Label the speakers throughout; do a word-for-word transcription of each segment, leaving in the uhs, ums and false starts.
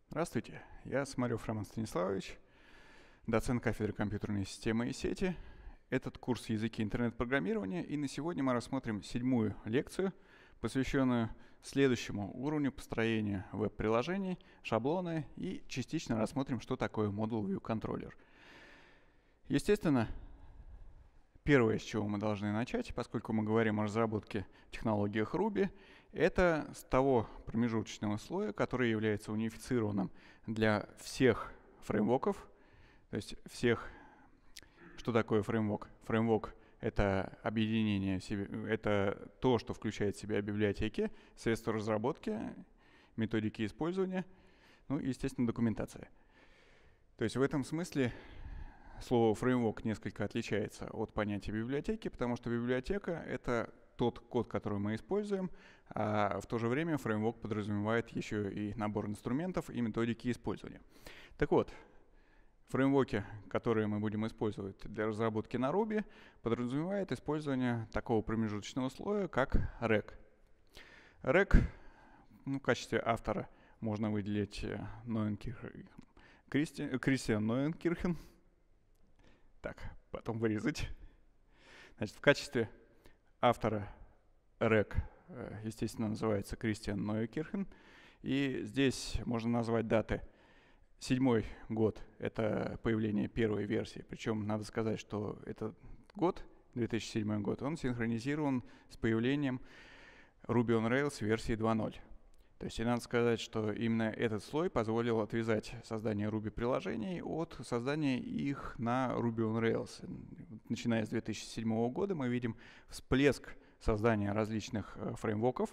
Speaker 1: Здравствуйте, я Смарев Роман Станиславович, доцент кафедры компьютерной системы и сети. Этот курс языки интернет-программирования, и на сегодня мы рассмотрим седьмую лекцию, посвященную следующему уровню построения веб-приложений, шаблоны, и частично рассмотрим, что такое Model View Controller. Естественно, первое, с чего мы должны начать, поскольку мы говорим о разработке в технологиях Ruby, это с того промежуточного слоя, который является унифицированным для всех фреймворков. То есть всех. Что такое фреймворк? Фреймворк — это объединение, это то, что включает в себя библиотеки, средства разработки, методики использования, ну и, естественно, документация. То есть в этом смысле слово фреймворк несколько отличается от понятия библиотеки, потому что библиотека — это тот код, который мы используем, а в то же время фреймворк подразумевает еще и набор инструментов и методики использования. Так вот, фреймворки, которые мы будем использовать для разработки на Ruby, подразумевает использование такого промежуточного слоя, как рэг. рэг, ну, в качестве автора можно выделить Нойенкирхен, Кристиан Нойенкирхен. Так, потом вырезать. Значит, в качестве автора рэг, естественно, называется Кристиан Нойенкирхен. И здесь можно назвать даты. Седьмой год — это появление первой версии. Причем надо сказать, что этот год, две тысячи седьмой год, он синхронизирован с появлением Ruby on Rails версии два ноль. То есть и надо сказать, что именно этот слой позволил отвязать создание Ruby-приложений от создания их на Ruby on Rails. Начиная с две тысячи седьмого года мы видим всплеск создания различных фреймворков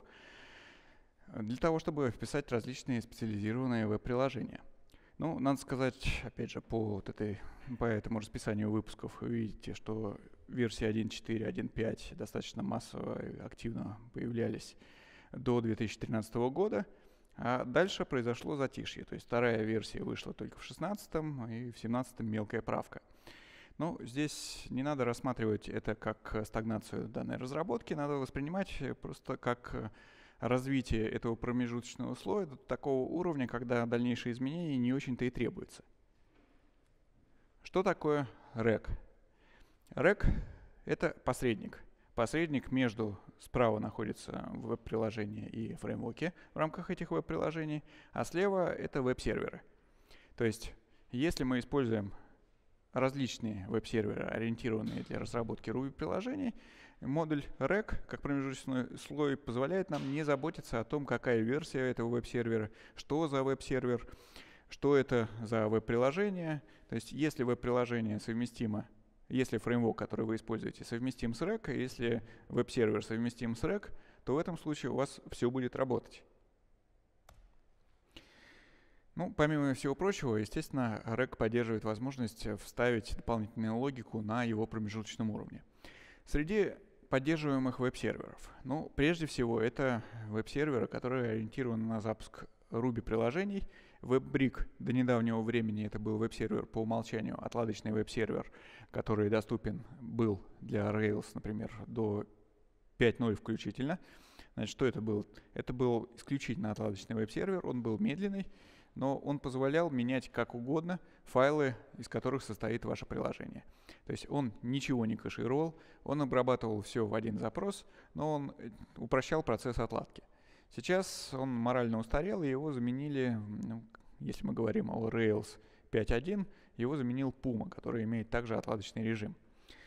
Speaker 1: для того, чтобы вписать различные специализированные веб-приложения. Ну, надо сказать, опять же, по, вот этой, по этому расписанию выпусков вы видите, что версии один точка четыре, один точка пять достаточно массово и активно появлялись до две тысячи тринадцатого года, а дальше произошло затишье. То есть вторая версия вышла только в шестнадцатом, и в семнадцатом мелкая правка. Но здесь не надо рассматривать это как стагнацию данной разработки, надо воспринимать просто как развитие этого промежуточного слоя до такого уровня, когда дальнейшие изменения не очень-то и требуются. Что такое рэг? рэг — это посредник. Посредник между, справа находится веб-приложение и фреймворки в рамках этих веб-приложений, а слева это веб-серверы. То есть, если мы используем различные веб-серверы, ориентированные для разработки Ruby-приложений, модуль рэг, как промежуточный слой, позволяет нам не заботиться о том, какая версия этого веб-сервера, что за веб-сервер, что это за веб-приложение. То есть, если веб-приложение совместимо, если фреймворк, который вы используете, совместим с рэг, если веб-сервер совместим с рэг, то в этом случае у вас все будет работать. Ну, помимо всего прочего, естественно, рэг поддерживает возможность вставить дополнительную логику на его промежуточном уровне. Среди поддерживаемых веб-серверов, ну, прежде всего, это веб-серверы, которые ориентированы на запуск Ruby-приложений. WebBrick до недавнего времени это был веб-сервер по умолчанию, отладочный веб-сервер, который доступен был для Rails, например, до пять ноль включительно. Значит, что это был? Это был исключительно отладочный веб-сервер, он был медленный, но он позволял менять как угодно файлы, из которых состоит ваше приложение. То есть он ничего не кэшировал, он обрабатывал все в один запрос, но он упрощал процесс отладки. Сейчас он морально устарел, и его заменили, ну, если мы говорим о Rails пять точка один, его заменил Puma, который имеет также отладочный режим.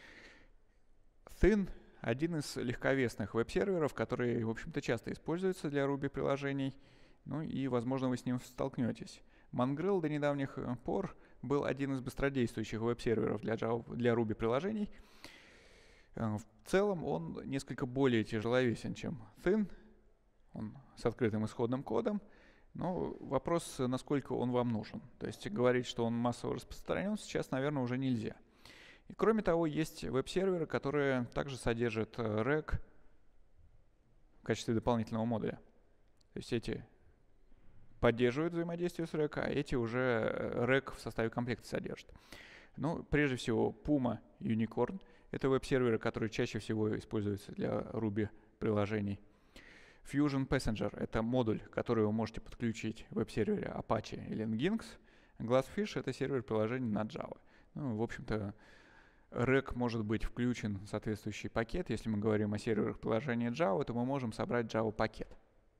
Speaker 1: Thin — один из легковесных веб-серверов, который, в общем-то, часто используется для Ruby-приложений, ну и, возможно, вы с ним столкнетесь. Mongrel до недавних пор был один из быстродействующих веб-серверов для, для Ruby-приложений. В целом он несколько более тяжеловесен, чем Thin. Он с открытым исходным кодом, но вопрос, насколько он вам нужен. То есть говорить, что он массово распространен, сейчас, наверное, уже нельзя. И кроме того, есть веб-серверы, которые также содержат рэг в качестве дополнительного модуля. То есть эти поддерживают взаимодействие с рэг, а эти уже рэг в составе комплекта содержат. Ну, прежде всего, Puma, Unicorn — это веб-серверы, которые чаще всего используются для Ruby-приложений. Fusion Passenger — это модуль, который вы можете подключить в веб-сервере Apache или Nginx. Glassfish — это сервер приложений на Java. Ну, в общем-то, рэк может быть включен в соответствующий пакет. Если мы говорим о серверах приложения Java, то мы можем собрать Java-пакет.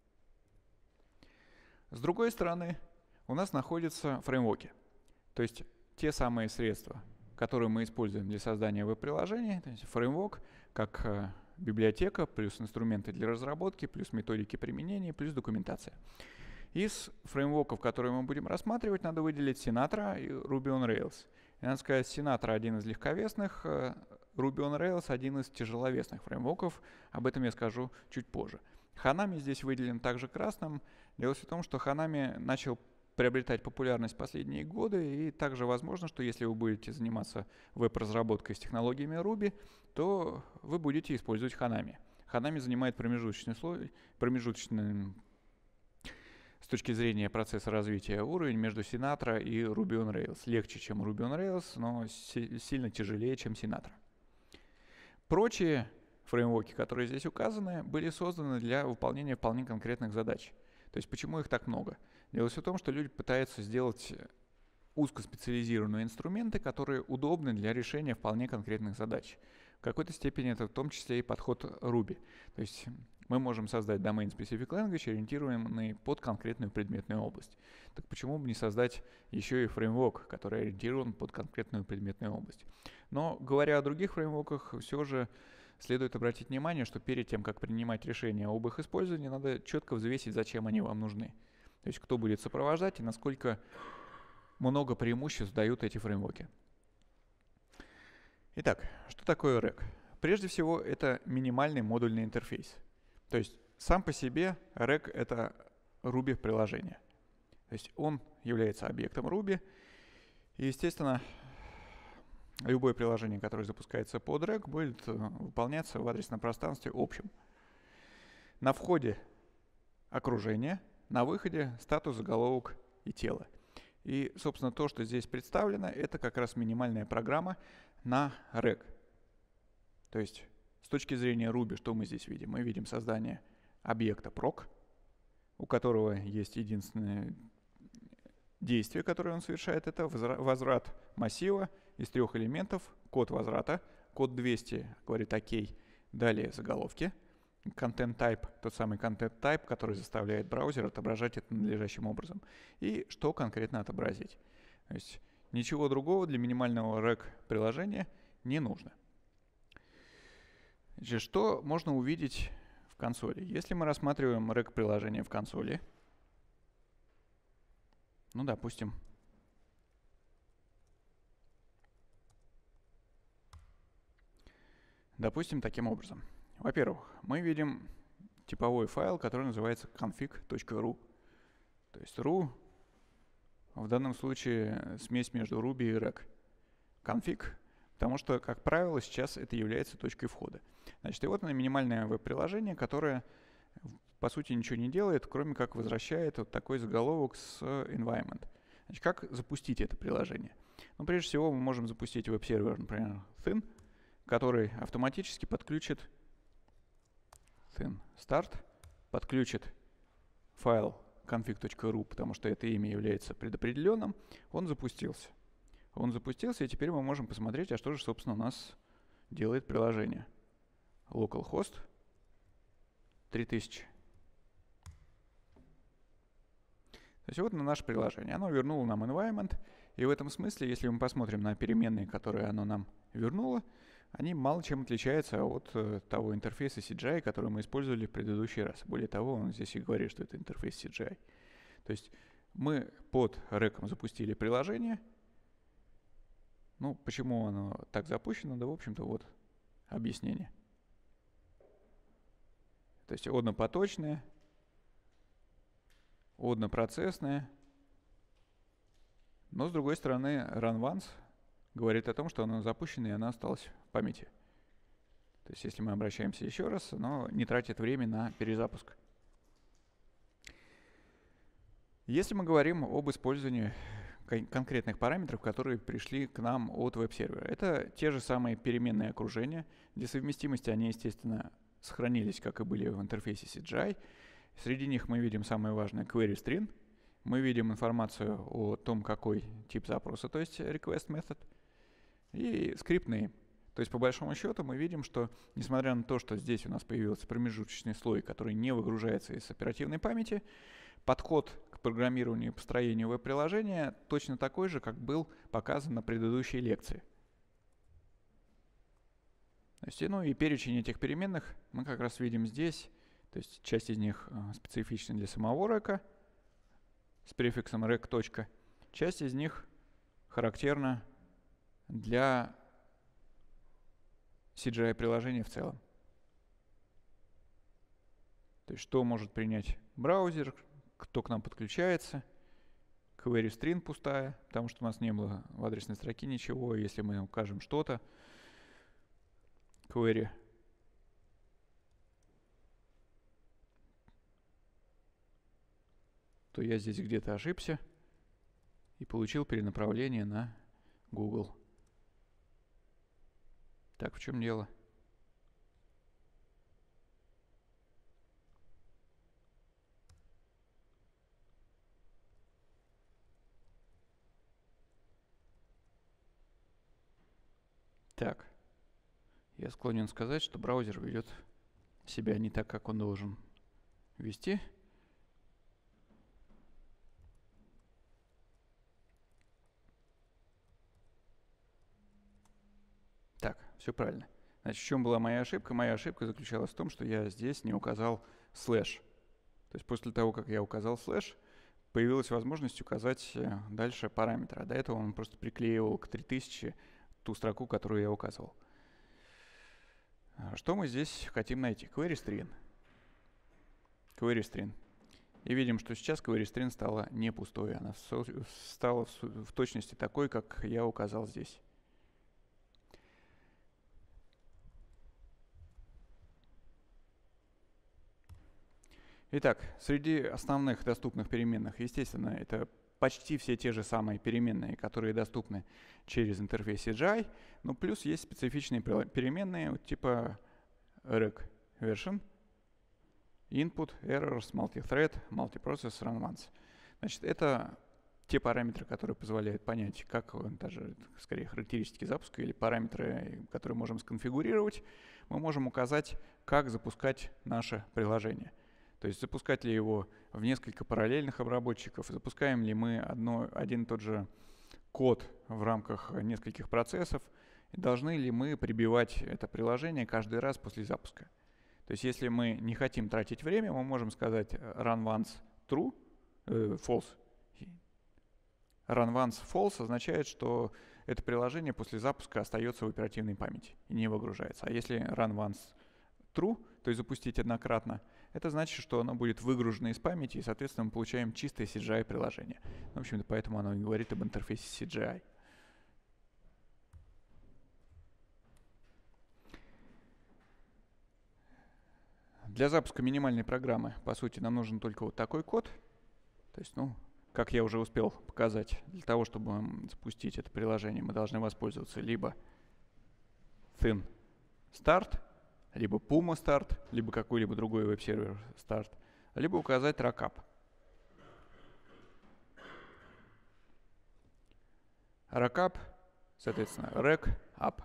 Speaker 1: С другой стороны, у нас находятся фреймворки, то есть те самые средства, которые мы используем для создания веб-приложений, то есть фреймворк как э, библиотека, плюс инструменты для разработки, плюс методики применения, плюс документация. Из фреймворков, которые мы будем рассматривать, надо выделить Sinatra и Ruby on Rails. И надо сказать, Sinatra один из легковесных, э, Ruby on Rails один из тяжеловесных фреймворков. Об этом я скажу чуть позже. Hanami здесь выделен также красным. Дело в том, что Hanami начал приобретать популярность в последние годы, и также возможно, что если вы будете заниматься веб-разработкой с технологиями Ruby, то вы будете использовать Hanami. Hanami занимает промежуточный слой, промежуточный с точки зрения процесса развития уровень между Sinatra и Ruby on Rails. Легче, чем Ruby on Rails, но си- сильно тяжелее, чем Sinatra. Прочие фреймворки, которые здесь указаны, были созданы для выполнения вполне конкретных задач. То есть почему их так много? Дело в том, что люди пытаются сделать узкоспециализированные инструменты, которые удобны для решения вполне конкретных задач. В какой-то степени это в том числе и подход Ruby. То есть мы можем создать Domain Specific Language, ориентированный под конкретную предметную область. Так почему бы не создать еще и фреймворк, который ориентирован под конкретную предметную область? Но говоря о других фреймворках, все же следует обратить внимание, что перед тем, как принимать решение об их использовании, надо четко взвесить, зачем они вам нужны. То есть кто будет сопровождать и насколько много преимуществ дают эти фреймворки. Итак, что такое рэк? Прежде всего, это минимальный модульный интерфейс. То есть сам по себе рэк — это Ruby-приложение. То есть он является объектом Ruby. И, естественно, любое приложение, которое запускается под рэк, будет выполняться в адресном пространстве общем. На входе окружение, на выходе статус, заголовок и тело. И, собственно, то, что здесь представлено, это как раз минимальная программа на рэк. То есть с точки зрения Ruby, что мы здесь видим? Мы видим создание объекта proc, у которого есть единственное действие, которое он совершает, это возврат массива из трех элементов, код возврата, код двести говорит ОК, далее заголовки, content type, тот самый content type, который заставляет браузер отображать это надлежащим образом. И что конкретно отобразить. То есть ничего другого для минимального рэк приложения не нужно. Значит, что можно увидеть в консоли? Если мы рассматриваем рэк приложение в консоли, ну, допустим, допустим, таким образом. Во-первых, мы видим типовой файл, который называется config.ru. То есть ru в данном случае смесь между Ruby и рэк. Config, потому что, как правило, сейчас это является точкой входа. Значит, и вот оно минимальное веб-приложение, которое, по сути, ничего не делает, кроме как возвращает вот такой заголовок с environment. Значит, как запустить это приложение? Ну, прежде всего, мы можем запустить веб-сервер, например, thin, который автоматически подключит thin start, подключит файл config.ru, потому что это имя является предопределенным. Он запустился. Он запустился, и теперь мы можем посмотреть, а что же, собственно, у нас делает приложение. Localhost три тысячи. То есть вот на наше приложение. Оно вернуло нам environment. И в этом смысле, если мы посмотрим на переменные, которые оно нам вернуло, они мало чем отличаются от э, того интерфейса си джи ай, который мы использовали в предыдущий раз. Более того, он здесь и говорит, что это интерфейс си джи ай. То есть мы под рэком запустили приложение. Ну, почему оно так запущено? Да, в общем-то, вот объяснение. То есть однопоточное, однопроцессное. Но, с другой стороны, run once говорит о том, что оно запущено и оно осталось в памяти. То есть если мы обращаемся еще раз, оно не тратит время на перезапуск. Если мы говорим об использовании кон- конкретных параметров, которые пришли к нам от веб-сервера, это те же самые переменные окружения. Для совместимости они, естественно, сохранились, как и были в интерфейсе си джи ай. Среди них мы видим самое важное query string. Мы видим информацию о том, какой тип запроса, то есть request method, и script name. То есть по большому счету мы видим, что несмотря на то, что здесь у нас появился промежуточный слой, который не выгружается из оперативной памяти, подход к программированию и построению веб-приложения точно такой же, как был показан на предыдущей лекции. То есть, ну и перечень этих переменных мы как раз видим здесь. То есть часть из них специфична для самого рэка с префиксом rec. Точка. Часть из них характерна для си джи ай-приложения в целом. То есть что может принять браузер, кто к нам подключается. Query string пустая, потому что у нас не было в адресной строке ничего. Если мы укажем что-то, query то я здесь где-то ошибся и получил перенаправление на Google. Так, в чем дело? Так, я склонен сказать, что браузер ведет себя не так, как он должен вести. Так, все правильно. Значит, в чем была моя ошибка? Моя ошибка заключалась в том, что я здесь не указал слэш. То есть после того, как я указал слэш, появилась возможность указать дальше параметр. А до этого он просто приклеивал к три тысячи ту строку, которую я указывал. Что мы здесь хотим найти? Query string. Query string. И видим, что сейчас query string стала не пустой. Она стала в точности такой, как я указал здесь. Итак, среди основных доступных переменных, естественно, это почти все те же самые переменные, которые доступны через интерфейс си джи ай, но плюс есть специфичные переменные типа rec version, input, errors, multithread, multiprocess, run once. Значит, это те параметры, которые позволяют понять, как даже, скорее, характеристики запуска или параметры, которые можем сконфигурировать, мы можем указать, как запускать наше приложение. То есть запускать ли его в несколько параллельных обработчиков, запускаем ли мы одно, один и тот же код в рамках нескольких процессов, и должны ли мы прибивать это приложение каждый раз после запуска. То есть если мы не хотим тратить время, мы можем сказать run once true, э, false. Run once false означает, что это приложение после запуска остается в оперативной памяти и не выгружается. А если run once true, то есть запустить однократно, это значит, что оно будет выгружено из памяти, и, соответственно, мы получаем чистое си джи ай-приложение. В общем-то, поэтому оно и говорит об интерфейсе си джи ай. Для запуска минимальной программы, по сути, нам нужен только вот такой код. То есть, ну, как я уже успел показать, для того, чтобы запустить это приложение, мы должны воспользоваться либо thin start, либо Puma Start, либо какой-либо другой веб-сервер Start, либо указать rackup. Rackup, соответственно, rec-up.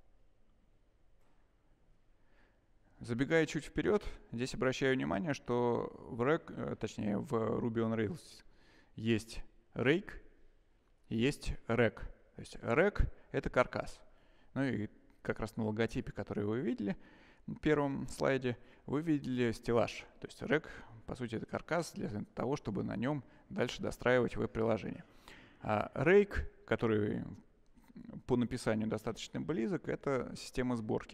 Speaker 1: Забегая чуть вперед, здесь обращаю внимание, что в rec, точнее в Ruby on Rails есть rake и есть rec. То есть rec — это каркас. Ну и как раз на логотипе, который вы видели, в первом слайде вы видели стеллаж. То есть рек, по сути, это каркас для того, чтобы на нем дальше достраивать веб-приложение. А рейк, который по написанию достаточно близок, это система сборки.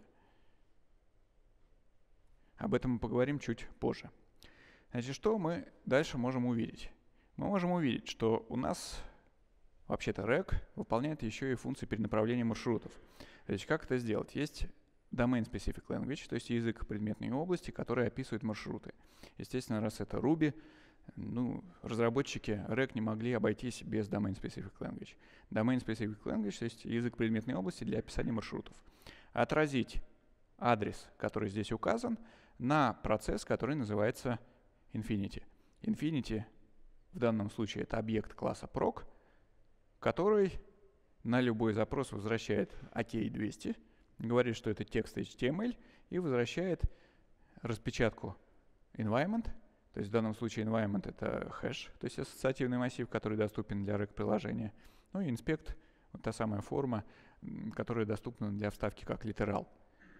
Speaker 1: Об этом мы поговорим чуть позже. Значит, что мы дальше можем увидеть? Мы можем увидеть, что у нас вообще-то рек выполняет еще и функции перенаправления маршрутов. То есть как это сделать? Есть Domain Specific Language, то есть язык предметной области, который описывает маршруты. Естественно, раз это Ruby, ну, разработчики рек не могли обойтись без Domain Specific Language. Domain Specific Language, то есть язык предметной области для описания маршрутов. Отразить адрес, который здесь указан, на процесс, который называется Infinity. Infinity в данном случае это объект класса proc, который на любой запрос возвращает ОК двести, говорит, что это текст эйч ти эм эль, и возвращает распечатку environment. То есть в данном случае environment — это хэш, то есть ассоциативный массив, который доступен для рэг-приложения. Ну и inspect — вот та самая форма, которая доступна для вставки как литерал.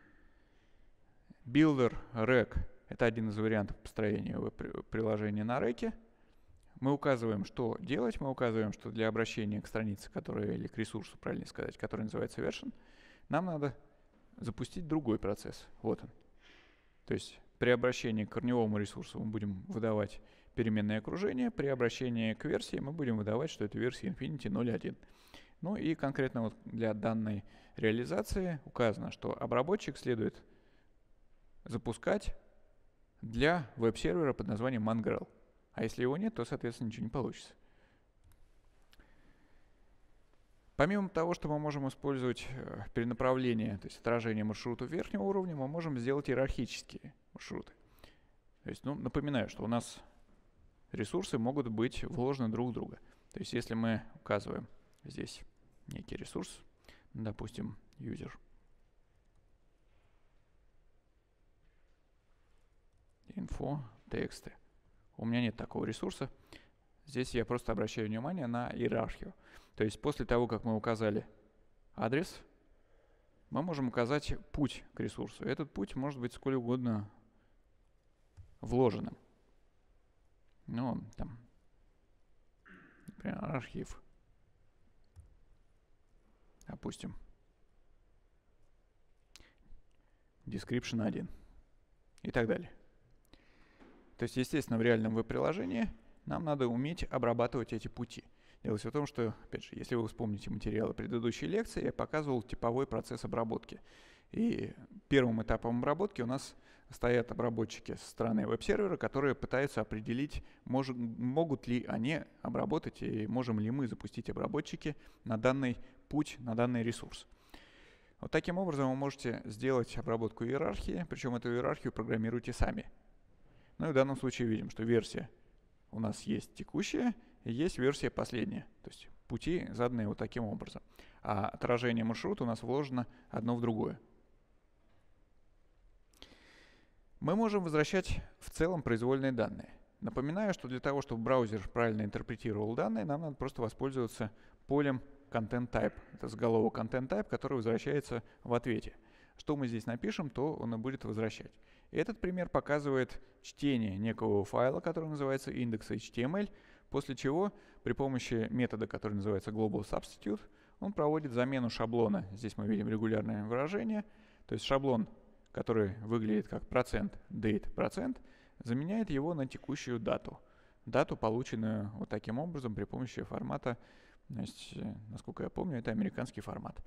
Speaker 1: Builder reg — это один из вариантов построения приложения на рэке. Мы указываем, что делать. Мы указываем, что для обращения к странице, которая, или к ресурсу, правильно сказать, который называется version, нам надо запустить другой процесс. Вот он. То есть при обращении к корневому ресурсу мы будем выдавать переменное окружение. При обращении к версии мы будем выдавать, что это версия Infinity ноль точка один. Ну и конкретно вот для данной реализации указано, что обработчик следует запускать для веб-сервера под названием mongrel. А если его нет, то, соответственно, ничего не получится. Помимо того, что мы можем использовать перенаправление, то есть отражение маршрутов верхнего уровня, мы можем сделать иерархические маршруты. То есть, ну, напоминаю, что у нас ресурсы могут быть вложены друг в друга. То есть если мы указываем здесь некий ресурс, допустим, user, info, тексты. У меня нет такого ресурса. Здесь я просто обращаю внимание на иерархию. То есть после того, как мы указали адрес, мы можем указать путь к ресурсу. Этот путь может быть сколь угодно вложенным. Ну, там, например, архив. Опустим. Description один. И так далее. То есть, естественно, в реальном веб-приложении нам надо уметь обрабатывать эти пути. Дело все в том, что, опять же, если вы вспомните материалы предыдущей лекции, я показывал типовой процесс обработки. И первым этапом обработки у нас стоят обработчики со стороны веб-сервера, которые пытаются определить, мож, могут ли они обработать и можем ли мы запустить обработчики на данный путь, на данный ресурс. Вот таким образом вы можете сделать обработку иерархии, причем эту иерархию программируйте сами. Ну и в данном случае видим, что версия у нас есть текущая и есть версия последняя. То есть пути заданные вот таким образом. А отражение маршрута у нас вложено одно в другое. Мы можем возвращать в целом произвольные данные. Напоминаю, что для того, чтобы браузер правильно интерпретировал данные, нам надо просто воспользоваться полем content-type. Это заголовок content-type, который возвращается в ответе. Что мы здесь напишем, то он и будет возвращать. И этот пример показывает чтение некого файла, который называется index.html, после чего при помощи метода, который называется global substitute, он проводит замену шаблона. Здесь мы видим регулярное выражение. То есть шаблон, который выглядит как процент date процент, заменяет его на текущую дату. Дату, полученную вот таким образом при помощи формата, значит, насколько я помню, это американский формат.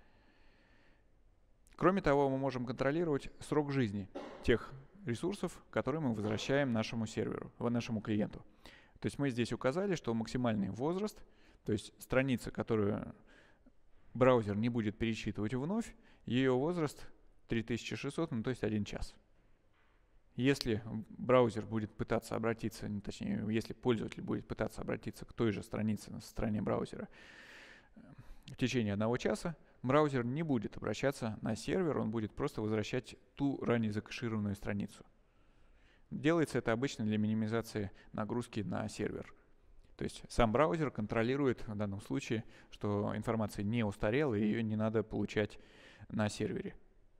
Speaker 1: Кроме того, мы можем контролировать срок жизни тех ресурсов, которые мы возвращаем нашему серверу, нашему клиенту. То есть мы здесь указали, что максимальный возраст, то есть страница, которую браузер не будет пересчитывать вновь, ее возраст три тысячи шестьсот, ну то есть один час. Если браузер будет пытаться обратиться, точнее, если пользователь будет пытаться обратиться к той же странице на стороне браузера в течение одного часа, браузер не будет обращаться на сервер, он будет просто возвращать ту ранее закэшированную страницу. Делается это обычно для минимизации нагрузки на сервер. То есть сам браузер контролирует в данном случае, что информация не устарела и ее не надо получать на сервере.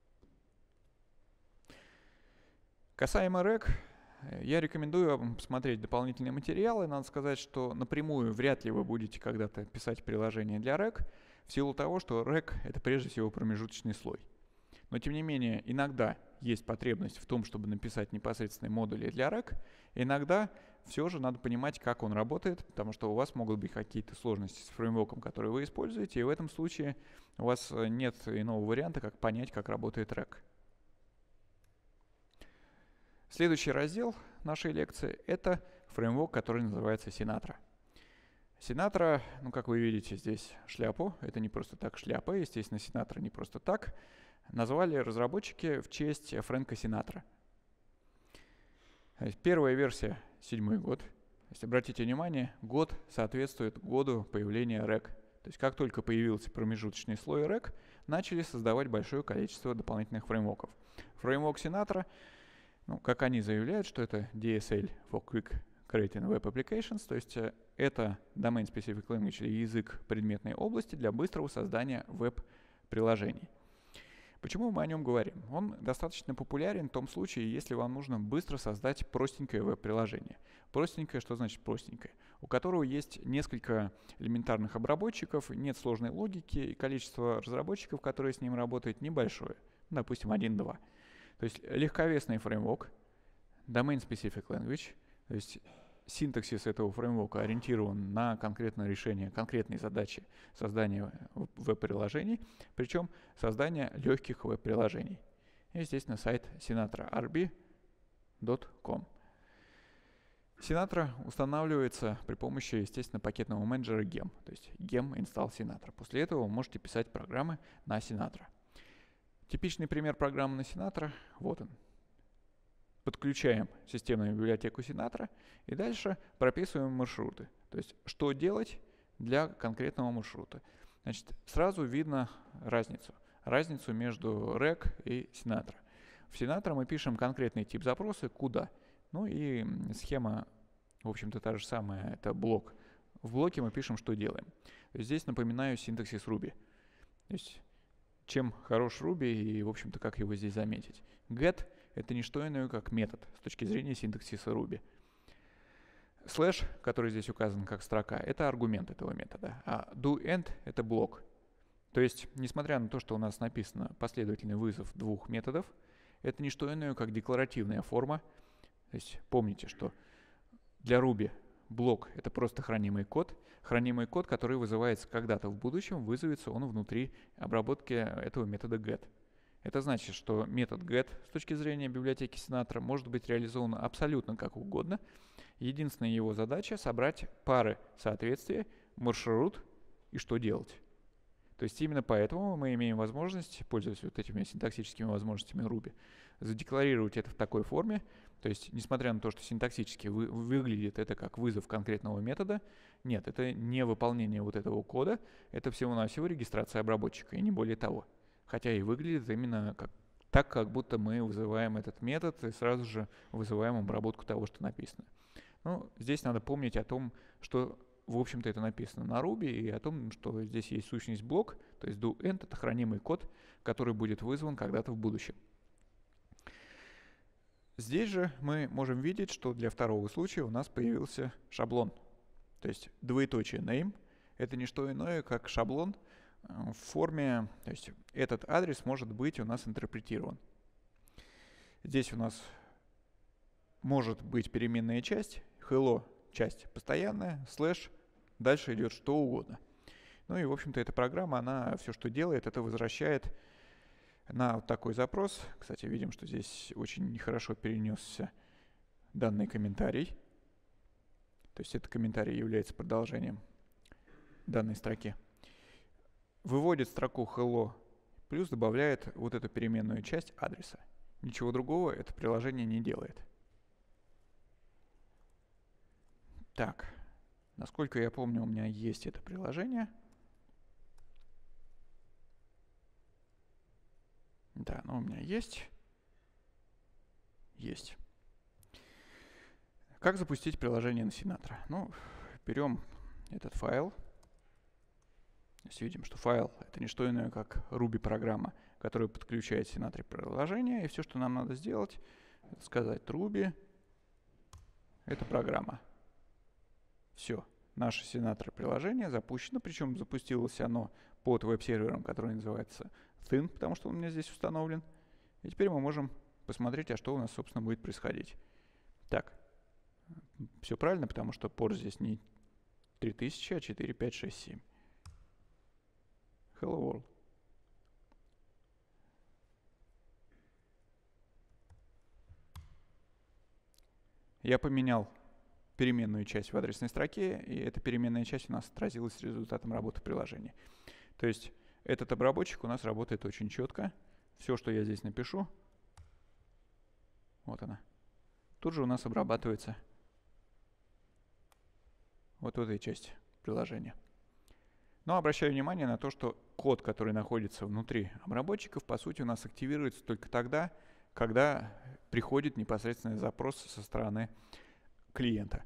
Speaker 1: Касаемо рэг, я рекомендую вам посмотреть дополнительные материалы. Надо сказать, что напрямую вряд ли вы будете когда-то писать приложение для рэг, в силу того, что рэг — это прежде всего промежуточный слой. Но тем не менее, иногда есть потребность в том, чтобы написать непосредственные модули для рэг. Иногда все же надо понимать, как он работает, потому что у вас могут быть какие-то сложности с фреймворком, который вы используете, и в этом случае у вас нет иного варианта, как понять, как работает рэг. Следующий раздел нашей лекции — это фреймворк, который называется Sinatra. Sinatra, ну как вы видите здесь шляпу, это не просто так шляпа, естественно, Sinatra не просто так. назвали разработчики в честь Фрэнка Синатра. Первая версия — седьмой год. То есть, обратите внимание, год соответствует году появления рэк. То есть как только появился промежуточный слой рэк, начали создавать большое количество дополнительных фреймворков. Фреймворк Sinatra, ну, как они заявляют, что это ди эс эл for Quick Creating Web Applications, то есть это Domain Specific Language или язык предметной области для быстрого создания веб-приложений. Почему мы о нем говорим? Он достаточно популярен в том случае, если вам нужно быстро создать простенькое веб-приложение. Простенькое, что значит простенькое? У которого есть несколько элементарных обработчиков, нет сложной логики, и количество разработчиков, которые с ним работают, небольшое. Допустим, один-два. То есть легковесный фреймворк, Domain Specific Language, то есть синтаксис этого фреймворка ориентирован на конкретное решение, конкретной задачи создания веб-приложений, причем создание легких веб-приложений. И, естественно, сайт sinatra ар би точка ком. Sinatra устанавливается при помощи, естественно, пакетного менеджера гем, то есть gem install Sinatra. После этого вы можете писать программы на Sinatra. Типичный пример программы на Sinatra, вот он. Подключаем системную библиотеку Sinatra и дальше прописываем маршруты. То есть, что делать для конкретного маршрута. Значит, сразу видно разницу. Разницу между рэк и Sinatra. В Sinatra мы пишем конкретный тип запроса, куда. Ну и схема, в общем-то, та же самая, это блок. В блоке мы пишем, что делаем. Здесь напоминаю синтаксис Ruby. То есть, чем хорош Ruby и, в общем-то, как его здесь заметить. Get — это не что иное, как метод с точки зрения синтаксиса Ruby. Слэш, который здесь указан как строка, это аргумент этого метода. А doEnd — это блок. То есть, несмотря на то, что у нас написано последовательный вызов двух методов, это не что иное, как декларативная форма. То есть, помните, что для Ruby блок — это просто хранимый код. Хранимый код, который вызывается когда-то в будущем, вызовется он внутри обработки этого метода get. Это значит, что метод get с точки зрения библиотеки Sinatra может быть реализован абсолютно как угодно. Единственная его задача — собрать пары соответствия, маршрут и что делать. То есть именно поэтому мы имеем возможность, пользуясь вот этими синтаксическими возможностями Ruby, задекларировать это в такой форме. То есть, несмотря на то, что синтаксически вы, выглядит это как вызов конкретного метода, нет, это не выполнение вот этого кода, это всего-навсего регистрация обработчика, и не более того. Хотя и выглядит именно как, так, как будто мы вызываем этот метод и сразу же вызываем обработку того, что написано. Ну, здесь надо помнить о том, что, в общем-то, это написано на Ruby, и о том, что здесь есть сущность блок, то есть doEnd — это хранимый код, который будет вызван когда-то в будущем. Здесь же мы можем видеть, что для второго случая у нас появился шаблон. То есть двоеточие name — это не что иное, как шаблон в форме, то есть этот адрес может быть у нас интерпретирован. Здесь у нас может быть переменная часть, hello — часть постоянная, слэш, дальше идет что угодно. Ну и, в общем-то, эта программа, она все, что делает, это возвращает на вот такой запрос. Кстати, видим, что здесь очень нехорошо перенесся данный комментарий. То есть этот комментарий является продолжением данной строки. Выводит строку hello, плюс добавляет вот эту переменную часть адреса. Ничего другого это приложение не делает. Так, насколько я помню, у меня есть это приложение. Да, ну у меня есть. Есть. Как запустить приложение на Sinatra? Ну, берем этот файл. Здесь видим, что файл — это не что иное, как Ruby-программа, которая подключает Sinatra приложение. И все, что нам надо сделать, это сказать Ruby — это программа. Все. Наше Sinatra приложение запущено, причем запустилось оно под веб-сервером, который называется Thin, потому что он у меня здесь установлен. И теперь мы можем посмотреть, а что у нас, собственно, будет происходить. Так, все правильно, потому что порт здесь не три тысячи, а четыре, пять, шесть, семь. Hello World. Я поменял переменную часть в адресной строке, и эта переменная часть у нас отразилась результатом работы приложения. То есть этот обработчик у нас работает очень четко, все, что я здесь напишу, вот она, тут же у нас обрабатывается вот в этой части приложения. Но обращаю внимание на то, что код, который находится внутри обработчиков, по сути, у нас активируется только тогда, когда приходит непосредственный запрос со стороны клиента.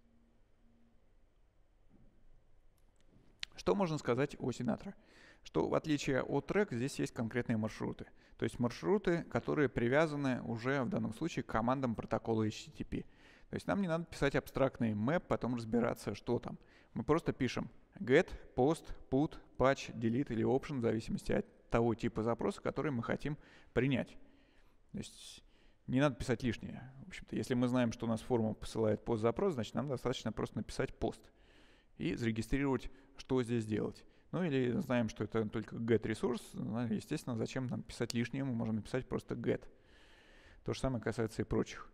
Speaker 1: Что можно сказать о Sinatra? Что в отличие от трек, здесь есть конкретные маршруты. То есть маршруты, которые привязаны уже в данном случае к командам протокола эйч ти ти пи. То есть нам не надо писать абстрактный map, потом разбираться, что там. Мы просто пишем get, post, put, patch, delete или option в зависимости от того типа запроса, который мы хотим принять. То есть не надо писать лишнее. В общем-то, если мы знаем, что у нас форма посылает пост-запрос, значит нам достаточно просто написать пост и зарегистрировать, что здесь делать. Ну или знаем, что это только get ресурс, естественно, зачем нам писать лишнее, мы можем написать просто get. То же самое касается и прочих.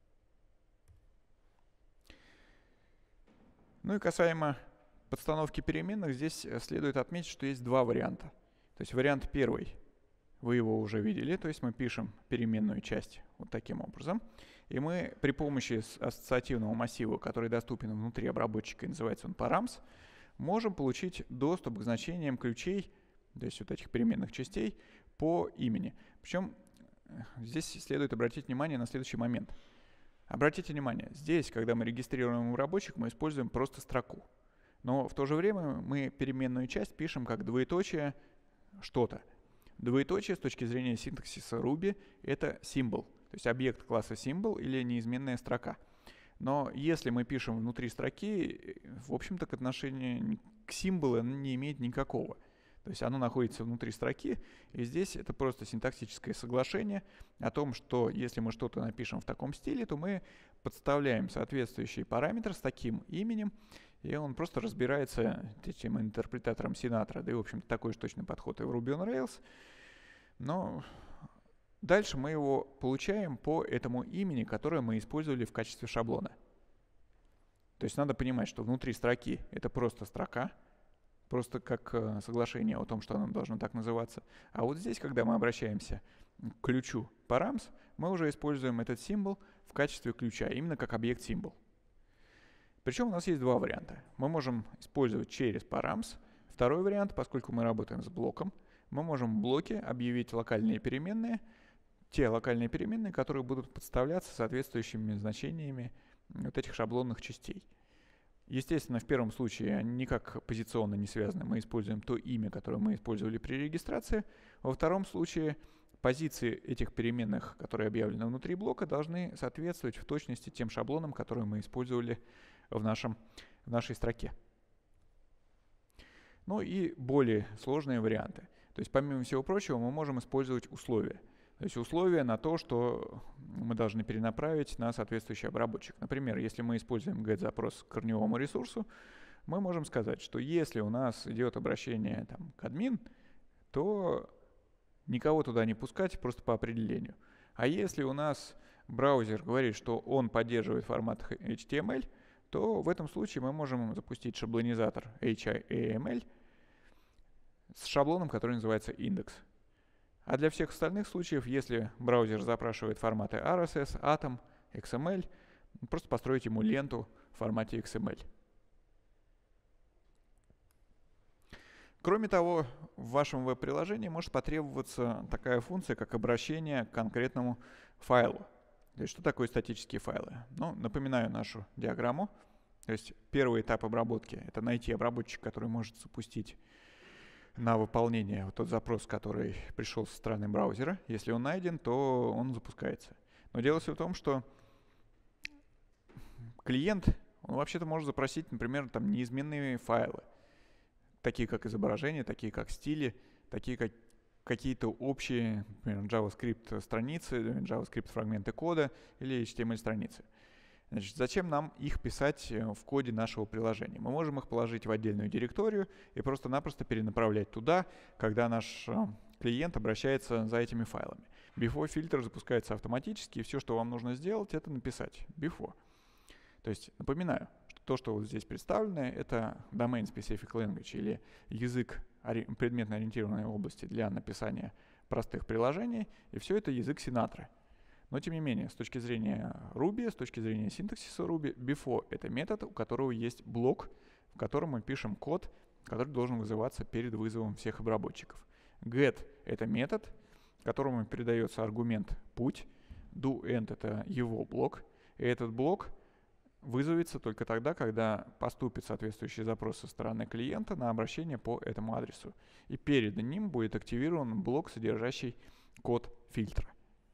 Speaker 1: Ну и касаемо подстановки переменных, здесь следует отметить, что есть два варианта. То есть вариант первый, вы его уже видели, то есть мы пишем переменную часть вот таким образом. И мы при помощи ассоциативного массива, который доступен внутри обработчика, и называется он params, можем получить доступ к значениям ключей, то есть вот этих переменных частей, по имени. Причем здесь следует обратить внимание на следующий момент. Обратите внимание, здесь, когда мы регистрируем обработчик, мы используем просто строку. Но в то же время мы переменную часть пишем как двоеточие что-то. Двоеточие с точки зрения синтаксиса Ruby — это symbol, то есть объект класса symbol или неизменная строка. Но если мы пишем внутри строки, в общем-то, к отношению к символу оно не имеет никакого. То есть оно находится внутри строки, и здесь это просто синтаксическое соглашение о том, что если мы что-то напишем в таком стиле, то мы подставляем соответствующий параметр с таким именем, и он просто разбирается этим интерпретатором Sinatra. Да и, в общем-то, такой же точный подход и в Ruby on Rails. Но дальше мы его получаем по этому имени, которое мы использовали в качестве шаблона. То есть надо понимать, что внутри строки это просто строка, просто как соглашение о том, что оно должно так называться. А вот здесь, когда мы обращаемся к ключу params, мы уже используем этот символ в качестве ключа, именно как объект символ. Причем у нас есть два варианта. Мы можем использовать через params. Второй вариант, поскольку мы работаем с блоком, мы можем в блоке объявить локальные переменные, те локальные переменные, которые будут подставляться соответствующими значениями вот этих шаблонных частей. Естественно, в первом случае они никак позиционно не связаны. Мы используем то имя, которое мы использовали при регистрации. Во втором случае позиции этих переменных, которые объявлены внутри блока, должны соответствовать в точности тем шаблонам, которые мы использовали в, нашем, в нашей строке. Ну и более сложные варианты. То есть, помимо всего прочего, мы можем использовать условия. То есть условия на то, что мы должны перенаправить на соответствующий обработчик. Например, если мы используем get-запрос к корневому ресурсу, мы можем сказать, что если у нас идет обращение там, к админ, то никого туда не пускать просто по определению. А если у нас браузер говорит, что он поддерживает формат эйч ти эм эль, то в этом случае мы можем запустить шаблонизатор эйч ти эм эль с шаблоном, который называется индекс. А для всех остальных случаев, если браузер запрашивает форматы ар эс эс, атом, икс эм эль, просто построить ему ленту в формате икс эм эль. Кроме того, в вашем веб-приложении может потребоваться такая функция, как обращение к конкретному файлу. То есть что такое статические файлы? Ну, напоминаю нашу диаграмму. То есть первый этап обработки — это найти обработчик, который может запустить на выполнение вот тот запрос, который пришел со стороны браузера. Если он найден, то он запускается. Но дело все в том, что клиент, он вообще-то может запросить, например, там неизменные файлы, такие как изображения, такие как стили, такие как какие-то общие, например, JavaScript страницы, JavaScript фрагменты кода или эйч ти эм эль страницы. Значит, зачем нам их писать в коде нашего приложения? Мы можем их положить в отдельную директорию и просто-напросто перенаправлять туда, когда наш клиент обращается за этими файлами. Before фильтр запускается автоматически, и все, что вам нужно сделать, это написать before. То есть, напоминаю, что то, что вот здесь представлено, это Domain Specific Language или язык предметно-ориентированной области для написания простых приложений, и все это язык Sinatra. Но тем не менее, с точки зрения Ruby, с точки зрения синтаксиса Ruby, before — это метод, у которого есть блок, в котором мы пишем код, который должен вызываться перед вызовом всех обработчиков. Get — это метод, которому передается аргумент путь. Do-end — это его блок. И этот блок вызовется только тогда, когда поступит соответствующий запрос со стороны клиента на обращение по этому адресу. И перед ним будет активирован блок, содержащий код фильтра.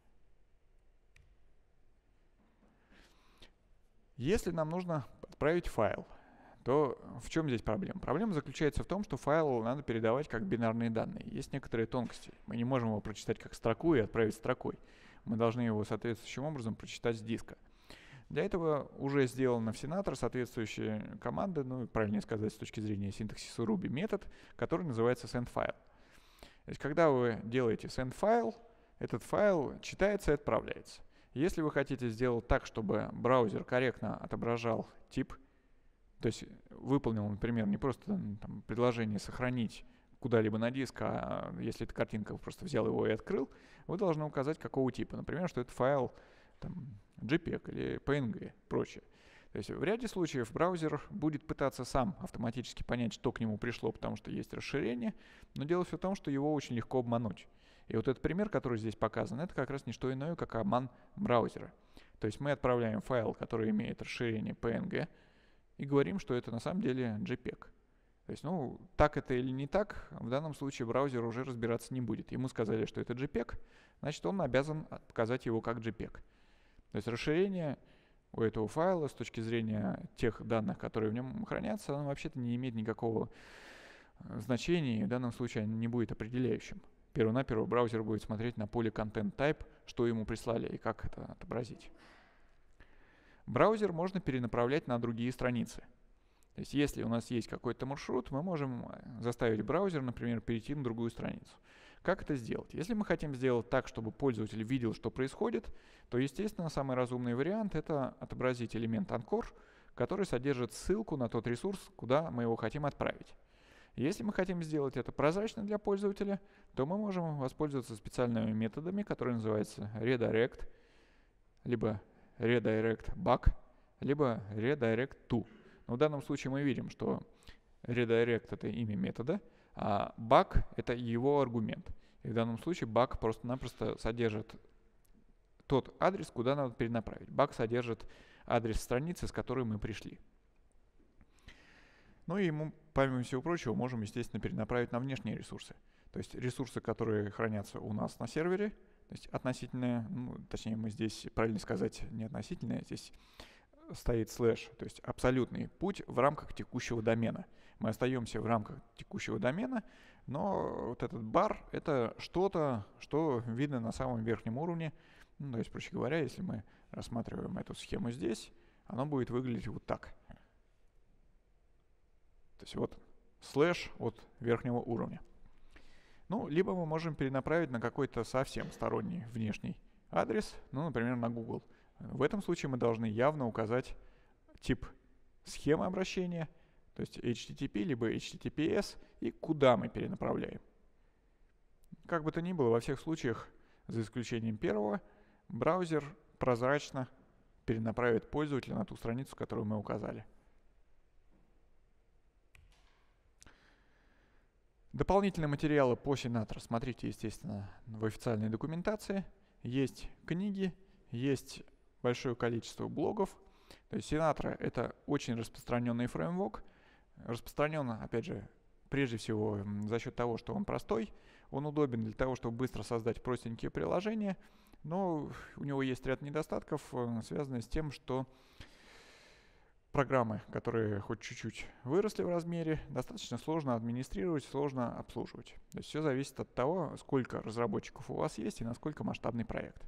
Speaker 1: Если нам нужно отправить файл, то в чем здесь проблема? Проблема заключается в том, что файл надо передавать как бинарные данные. Есть некоторые тонкости. Мы не можем его прочитать как строку и отправить строкой. Мы должны его соответствующим образом прочитать с диска. Для этого уже сделана в Sinatra соответствующая команда, ну, правильнее сказать, с точки зрения синтаксиса Ruby, метод, который называется sendFile. То есть, когда вы делаете sendFile, этот файл читается и отправляется. Если вы хотите сделать так, чтобы браузер корректно отображал тип, то есть выполнил, например, не просто там, предложение сохранить куда-либо на диск, а если это картинка, вы просто взял его и открыл, вы должны указать, какого типа. Например, что это файл там, JPEG или пи эн джи и прочее. То есть в ряде случаев браузер будет пытаться сам автоматически понять, что к нему пришло, потому что есть расширение, но дело все в том, что его очень легко обмануть. И вот этот пример, который здесь показан, это как раз не что иное, как обман браузера. То есть мы отправляем файл, который имеет расширение пи эн джи, и говорим, что это на самом деле JPEG. То есть, ну, так это или не так, в данном случае браузер уже разбираться не будет. Ему сказали, что это JPEG, значит, он обязан показать его как JPEG. То есть расширение у этого файла с точки зрения тех данных, которые в нем хранятся, оно вообще-то не имеет никакого значения, и в данном случае не будет определяющим. Первонаперво браузер будет смотреть на поле Content Type, что ему прислали и как это отобразить. Браузер можно перенаправлять на другие страницы. То есть если у нас есть какой-то маршрут, мы можем заставить браузер, например, перейти на другую страницу. Как это сделать? Если мы хотим сделать так, чтобы пользователь видел, что происходит, то, естественно, самый разумный вариант — это отобразить элемент Anchor, который содержит ссылку на тот ресурс, куда мы его хотим отправить. Если мы хотим сделать это прозрачно для пользователя, то мы можем воспользоваться специальными методами, которые называются redirect, либо redirect back, либо redirect to. Но в данном случае мы видим, что redirect — это имя метода, а back — это его аргумент. И в данном случае back просто-напросто содержит тот адрес, куда надо перенаправить. Back содержит адрес страницы, с которой мы пришли. Ну и мы, помимо всего прочего, можем, естественно, перенаправить на внешние ресурсы. То есть ресурсы, которые хранятся у нас на сервере, то есть относительные, ну, точнее, мы здесь, правильно сказать, не относительные, здесь стоит слэш, то есть абсолютный путь в рамках текущего домена. Мы остаемся в рамках текущего домена, но вот этот бар — это что-то, что видно на самом верхнем уровне. Ну, то есть, проще говоря, если мы рассматриваем эту схему здесь, оно будет выглядеть вот так. То есть вот слэш от верхнего уровня. Ну, либо мы можем перенаправить на какой-то совсем сторонний внешний адрес, ну, например, на Google. В этом случае мы должны явно указать тип схемы обращения, то есть эйч ти ти пи либо эйч ти ти пи эс, и куда мы перенаправляем. Как бы то ни было, во всех случаях, за исключением первого, браузер прозрачно перенаправит пользователя на ту страницу, которую мы указали. Дополнительные материалы по Sinatra смотрите, естественно, в официальной документации. Есть книги, есть большое количество блогов. То есть Sinatra — это очень распространенный фреймворк. Распространен, опять же, прежде всего за счет того, что он простой. Он удобен для того, чтобы быстро создать простенькие приложения. Но у него есть ряд недостатков, связанных с тем, что программы, которые хоть чуть-чуть выросли в размере, достаточно сложно администрировать, сложно обслуживать. То есть все зависит от того, сколько разработчиков у вас есть и насколько масштабный проект.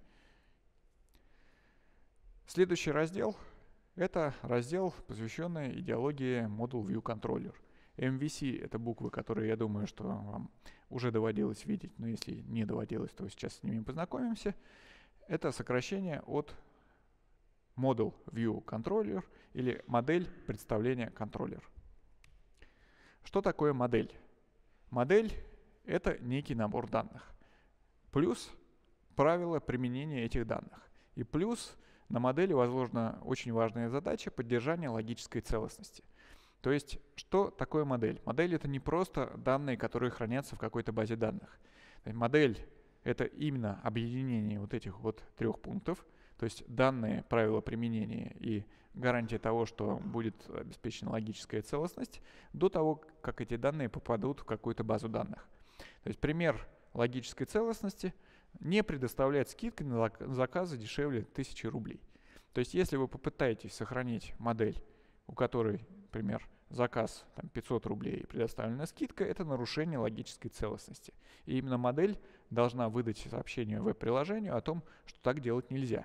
Speaker 1: Следующий раздел — это раздел, посвященный идеологии Model View Controller. эм ви си — это буквы, которые, я думаю, что вам уже доводилось видеть, но если не доводилось, то сейчас с ними познакомимся. Это сокращение от Model View Controller или модель представления контроллер. Что такое модель? Модель — это некий набор данных. плюс правила применения этих данных. И плюс на модели возложена очень важная задача поддержания логической целостности. То есть, что такое модель? Модель — это не просто данные, которые хранятся в какой-то базе данных. Модель — это именно объединение вот этих вот трех пунктов, то есть данные, правила применения и гарантия того, что будет обеспечена логическая целостность, до того, как эти данные попадут в какую-то базу данных. То есть пример логической целостности — не предоставляет скидки на заказы дешевле тысячи рублей. То есть если вы попытаетесь сохранить модель, у которой, например, заказ там, пятьсот рублей и предоставлена скидка, это нарушение логической целостности. И именно модель должна выдать сообщение веб-приложению о том, что так делать нельзя.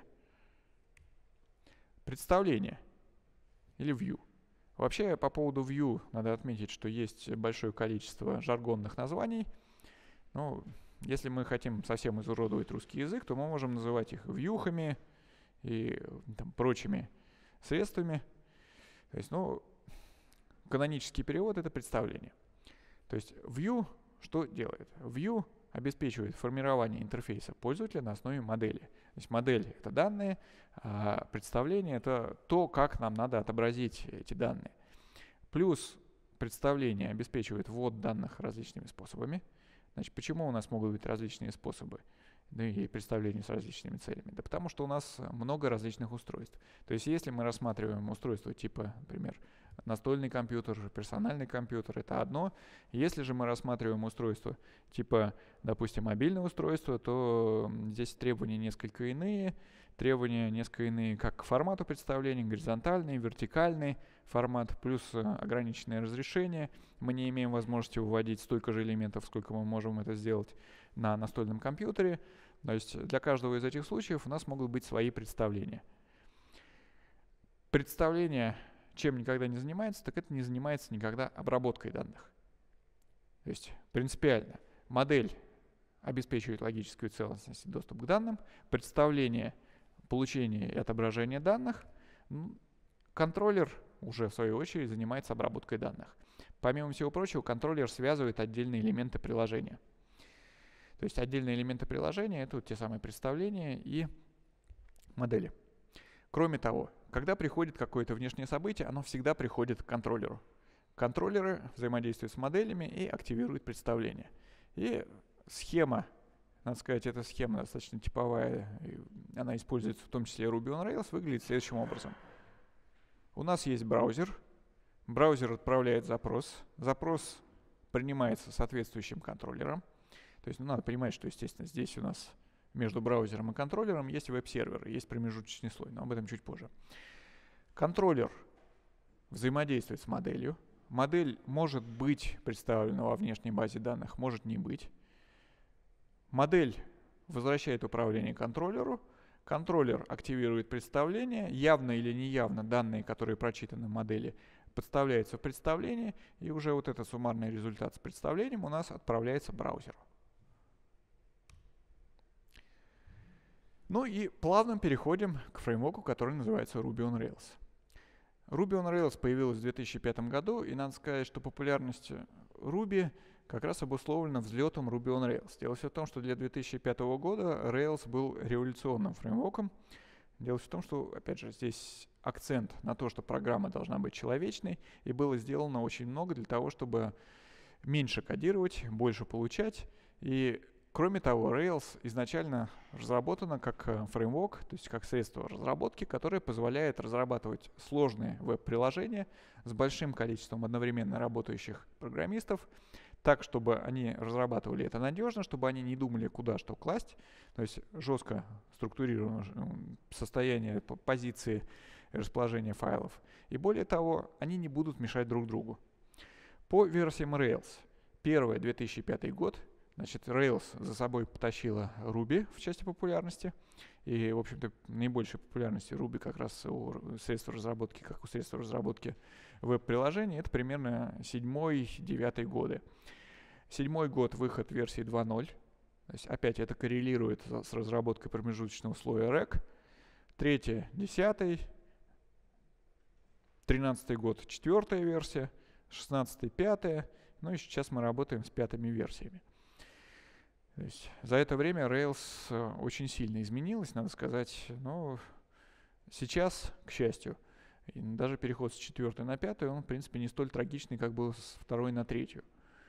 Speaker 1: Представление или view. Вообще, по поводу view надо отметить, что есть большое количество жаргонных названий. Ну, если мы хотим совсем изуродовать русский язык, то мы можем называть их вьюхами и там, прочими средствами. То есть, ну, канонический перевод — это представление. То есть view что делает? View обеспечивает формирование интерфейса пользователя на основе модели. То есть модель — это данные, а представление — это то, как нам надо отобразить эти данные. Плюс представление обеспечивает ввод данных различными способами. Значит, почему у нас могут быть различные способы, ну и представления с различными целями? Да потому что у нас много различных устройств. То есть если мы рассматриваем устройство типа, например, настольный компьютер, персональный компьютер — это одно. Если же мы рассматриваем устройство типа, допустим, мобильное устройство, то здесь требования несколько иные. Требования несколько иные как к формату представления, горизонтальный, вертикальный формат, плюс ограниченное разрешение. Мы не имеем возможности выводить столько же элементов, сколько мы можем это сделать на настольном компьютере. То есть для каждого из этих случаев у нас могут быть свои представления. Представление чем никогда не занимается, так это не занимается никогда обработкой данных. То есть принципиально модель обеспечивает логическую целостность и доступ к данным, представление, получение и отображение данных, контроллер уже в свою очередь занимается обработкой данных. Помимо всего прочего, контроллер связывает отдельные элементы приложения. То есть отдельные элементы приложения — это вот те самые представления и модели. Кроме того, когда приходит какое-то внешнее событие, оно всегда приходит к контроллеру. Контроллеры взаимодействуют с моделями и активируют представление. И схема, надо сказать, эта схема достаточно типовая, она используется в том числе Ruby on Rails, выглядит следующим образом. У нас есть браузер, браузер отправляет запрос, запрос принимается соответствующим контроллером. То есть ну, надо понимать, что, естественно, здесь у нас между браузером и контроллером есть веб-сервер, есть промежуточный слой, но об этом чуть позже. Контроллер взаимодействует с моделью. Модель может быть представлена во внешней базе данных, может не быть. Модель возвращает управление контроллеру. Контроллер активирует представление. Явно или неявно данные, которые прочитаны в модели, подставляются в представление. И уже вот этот суммарный результат с представлением у нас отправляется браузеру. Ну и плавно переходим к фреймворку, который называется Ruby on Rails. Ruby on Rails появилась в две тысячи пятом году, и надо сказать, что популярность Ruby как раз обусловлена взлетом Ruby on Rails. Дело все в том, что для две тысячи пятого года Rails был революционным фреймворком. Дело все в том, что, опять же, здесь акцент на то, что программа должна быть человечной, и было сделано очень много для того, чтобы меньше кодировать, больше получать. И кроме того, Rails изначально разработана как фреймворк, то есть как средство разработки, которое позволяет разрабатывать сложные веб-приложения с большим количеством одновременно работающих программистов, так, чтобы они разрабатывали это надежно, чтобы они не думали, куда что класть, то есть жестко структурировано состояние позиции расположения файлов. И более того, они не будут мешать друг другу. По версиям Rails, первая две тысячи пятый год, значит, Rails за собой потащила Ruby в части популярности. И, в общем-то, наибольшей популярности Ruby как раз у средств разработки, как у средств разработки веб-приложений, это примерно седьмой-девятый годы. Седьмой год выход версии два ноль. То есть опять это коррелирует с разработкой промежуточного слоя рэк. Третий, десятый. Тринадцатый год четвертая версия. Шестнадцатый, пятая. Ну и сейчас мы работаем с пятыми версиями. То есть за это время Rails очень сильно изменилась, надо сказать, но сейчас, к счастью, даже переход с четвертой на пятую, он, в принципе, не столь трагичный, как был с второй на третью.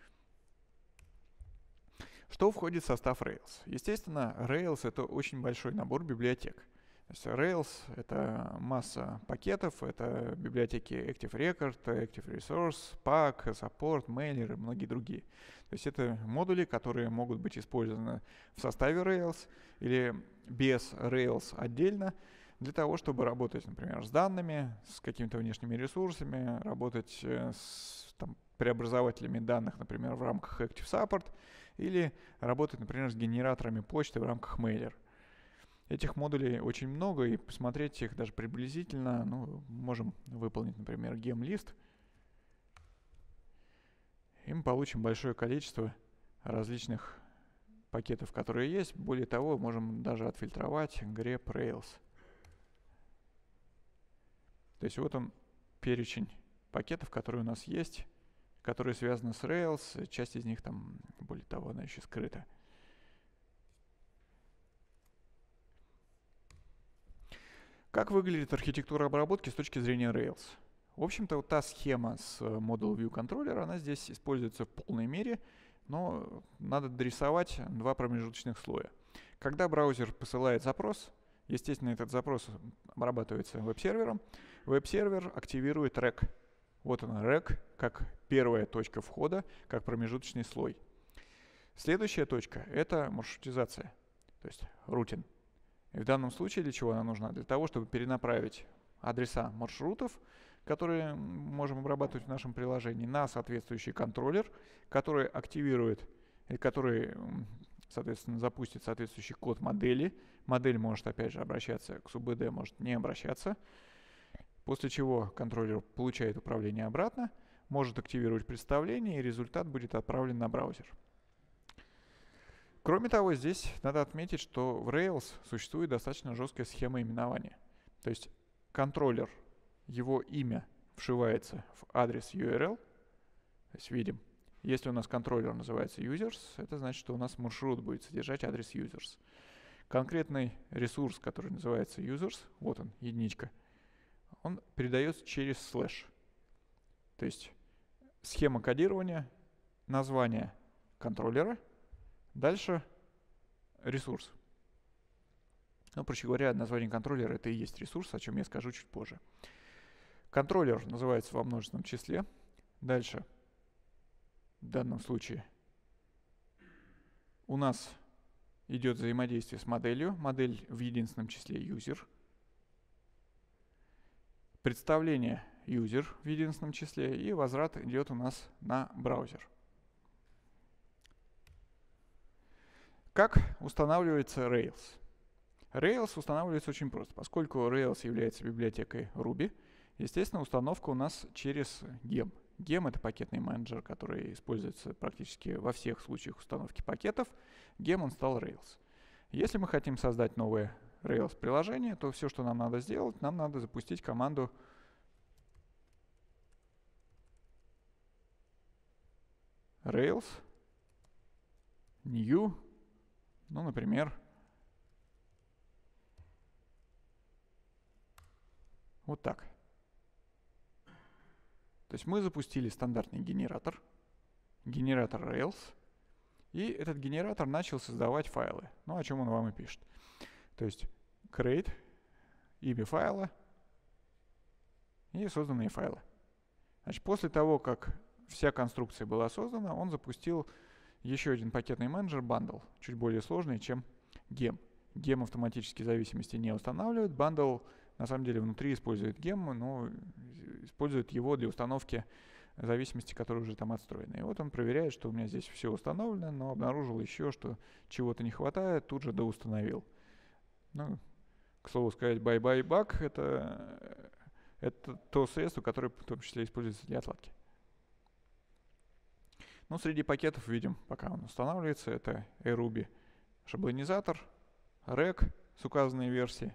Speaker 1: Что входит в состав Rails? Естественно, Rails — это очень большой набор библиотек. То есть Rails — это масса пакетов, это библиотеки Active Record, Active Resource, пак, Support, Mailer и многие другие. То есть это модули, которые могут быть использованы в составе Rails или без Rails отдельно, для того, чтобы работать, например, с данными, с какими-то внешними ресурсами, работать с там, преобразователями данных, например, в рамках Active Support, или работать, например, с генераторами почты в рамках Mailer. Этих модулей очень много, и посмотреть их даже приблизительно, ну, можем выполнить, например, gem-лист, и мы получим большое количество различных пакетов, которые есть. Более того, можем даже отфильтровать grep Rails. То есть вот он, перечень пакетов, которые у нас есть, которые связаны с Rails. Часть из них там, более того, она еще скрыта. Как выглядит архитектура обработки с точки зрения Rails? В общем-то, вот та схема с Model View Controller, она здесь используется в полной мере, но надо дорисовать два промежуточных слоя. Когда браузер посылает запрос, естественно, этот запрос обрабатывается веб-сервером. Веб-сервер активирует рек. Вот он, рек, как первая точка входа, как промежуточный слой. Следующая точка — это маршрутизация, то есть рутин. И в данном случае для чего она нужна? Для того, чтобы перенаправить адреса маршрутов, которые можем обрабатывать в нашем приложении, на соответствующий контроллер, который активирует, и который, соответственно, запустит соответствующий код модели. Модель может, опять же, обращаться к суббд, может не обращаться. После чего контроллер получает управление обратно, может активировать представление, и результат будет отправлен на браузер. Кроме того, здесь надо отметить, что в Rails существует достаточно жесткая схема именования. То есть контроллер, его имя вшивается в адрес ю ар эл. То есть видим, если у нас контроллер называется users, это значит, что у нас маршрут будет содержать адрес users. Конкретный ресурс, который называется users, вот он, единичка, он передается через слэш. То есть схема кодирования, название контроллера, дальше ресурс. Ну, проще говоря, название контроллера — это и есть ресурс, о чем я скажу чуть позже. Контроллер называется во множественном числе. Дальше, в данном случае, у нас идет взаимодействие с моделью. Модель в единственном числе user. Представление user в единственном числе. И возврат идет у нас на браузер. Как устанавливается Rails? Rails устанавливается очень просто. Поскольку Rails является библиотекой Ruby, естественно, установка у нас через гем. гем — это пакетный менеджер, который используется практически во всех случаях установки пакетов. гем install Rails. Если мы хотим создать новое Rails-приложение, то все, что нам надо сделать, нам надо запустить команду Rails new, ну, например, вот так. То есть мы запустили стандартный генератор, генератор Rails, и этот генератор начал создавать файлы. Ну, о чем он вам и пишет. То есть create, имя файла и созданные файлы. Значит, после того, как вся конструкция была создана, он запустил еще один пакетный менеджер bundle, чуть более сложный, чем гем. гем автоматически зависимости не устанавливает. Bundle на самом деле внутри использует гем, но использует его для установки зависимости, которые уже там отстроены. И вот он проверяет, что у меня здесь все установлено, но обнаружил еще, что чего-то не хватает, тут же доустановил. Ну, к слову сказать, bye-bye bug — это, это то средство, которое в том числе используется для отладки. Ну, среди пакетов видим, пока он устанавливается, это eRuby шаблонизатор, rec с указанной версией,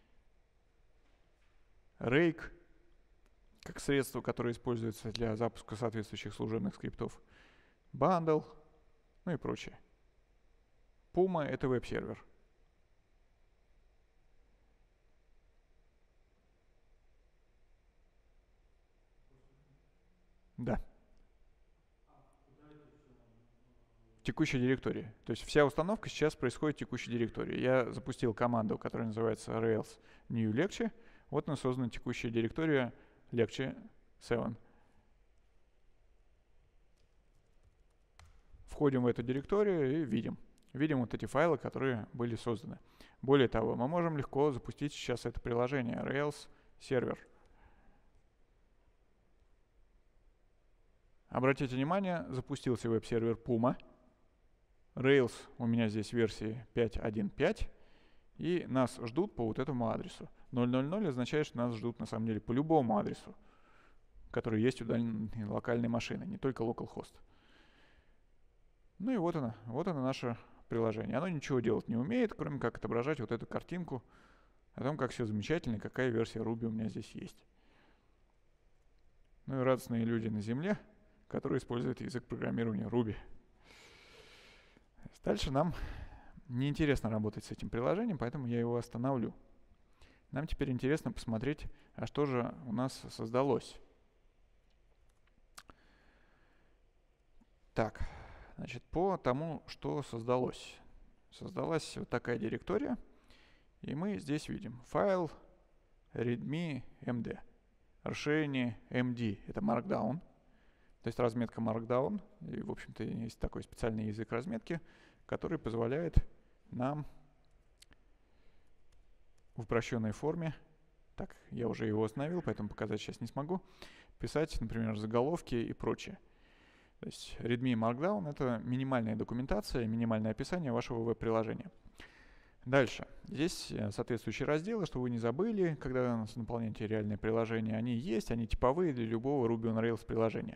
Speaker 1: rake как средство, которое используется для запуска соответствующих служебных скриптов, bundle, ну и прочее. Puma — это веб-сервер. Да. Текущей директории. То есть вся установка сейчас происходит в текущей директории. Я запустил команду, которая называется Rails new lecture. Вот она создана текущая директория lecture семь. Входим в эту директорию и видим. Видим вот эти файлы, которые были созданы. Более того, мы можем легко запустить сейчас это приложение Rails сервер. Обратите внимание, запустился веб-сервер Puma. Rails у меня здесь версии пять точка один точка пять. И нас ждут по вот этому адресу. ноль ноль ноль означает, что нас ждут на самом деле по любому адресу, который есть у дальней локальной машины, не только localhost. Ну и вот оно, вот оно наше приложение. Оно ничего делать не умеет, кроме как отображать вот эту картинку о том, как все замечательно, какая версия Ruby у меня здесь есть. Ну и радостные люди на земле, которые используют язык программирования Ruby. Дальше нам неинтересно работать с этим приложением, поэтому я его остановлю. Нам теперь интересно посмотреть, а что же у нас создалось. Так, значит, по тому, что создалось. Создалась вот такая директория, и мы здесь видим файл readme md. Расширение md — это Markdown, то есть разметка Markdown, и, в общем-то, есть такой специальный язык разметки, который позволяет нам в упрощенной форме, так, я уже его остановил, поэтому показать сейчас не смогу, писать, например, заголовки и прочее. То есть readme Markdown — это минимальная документация, минимальное описание вашего веб-приложения. Дальше. Здесь соответствующие разделы, чтобы вы не забыли, когда наполняете реальные приложения. Они есть, они типовые для любого Ruby on Rails приложения.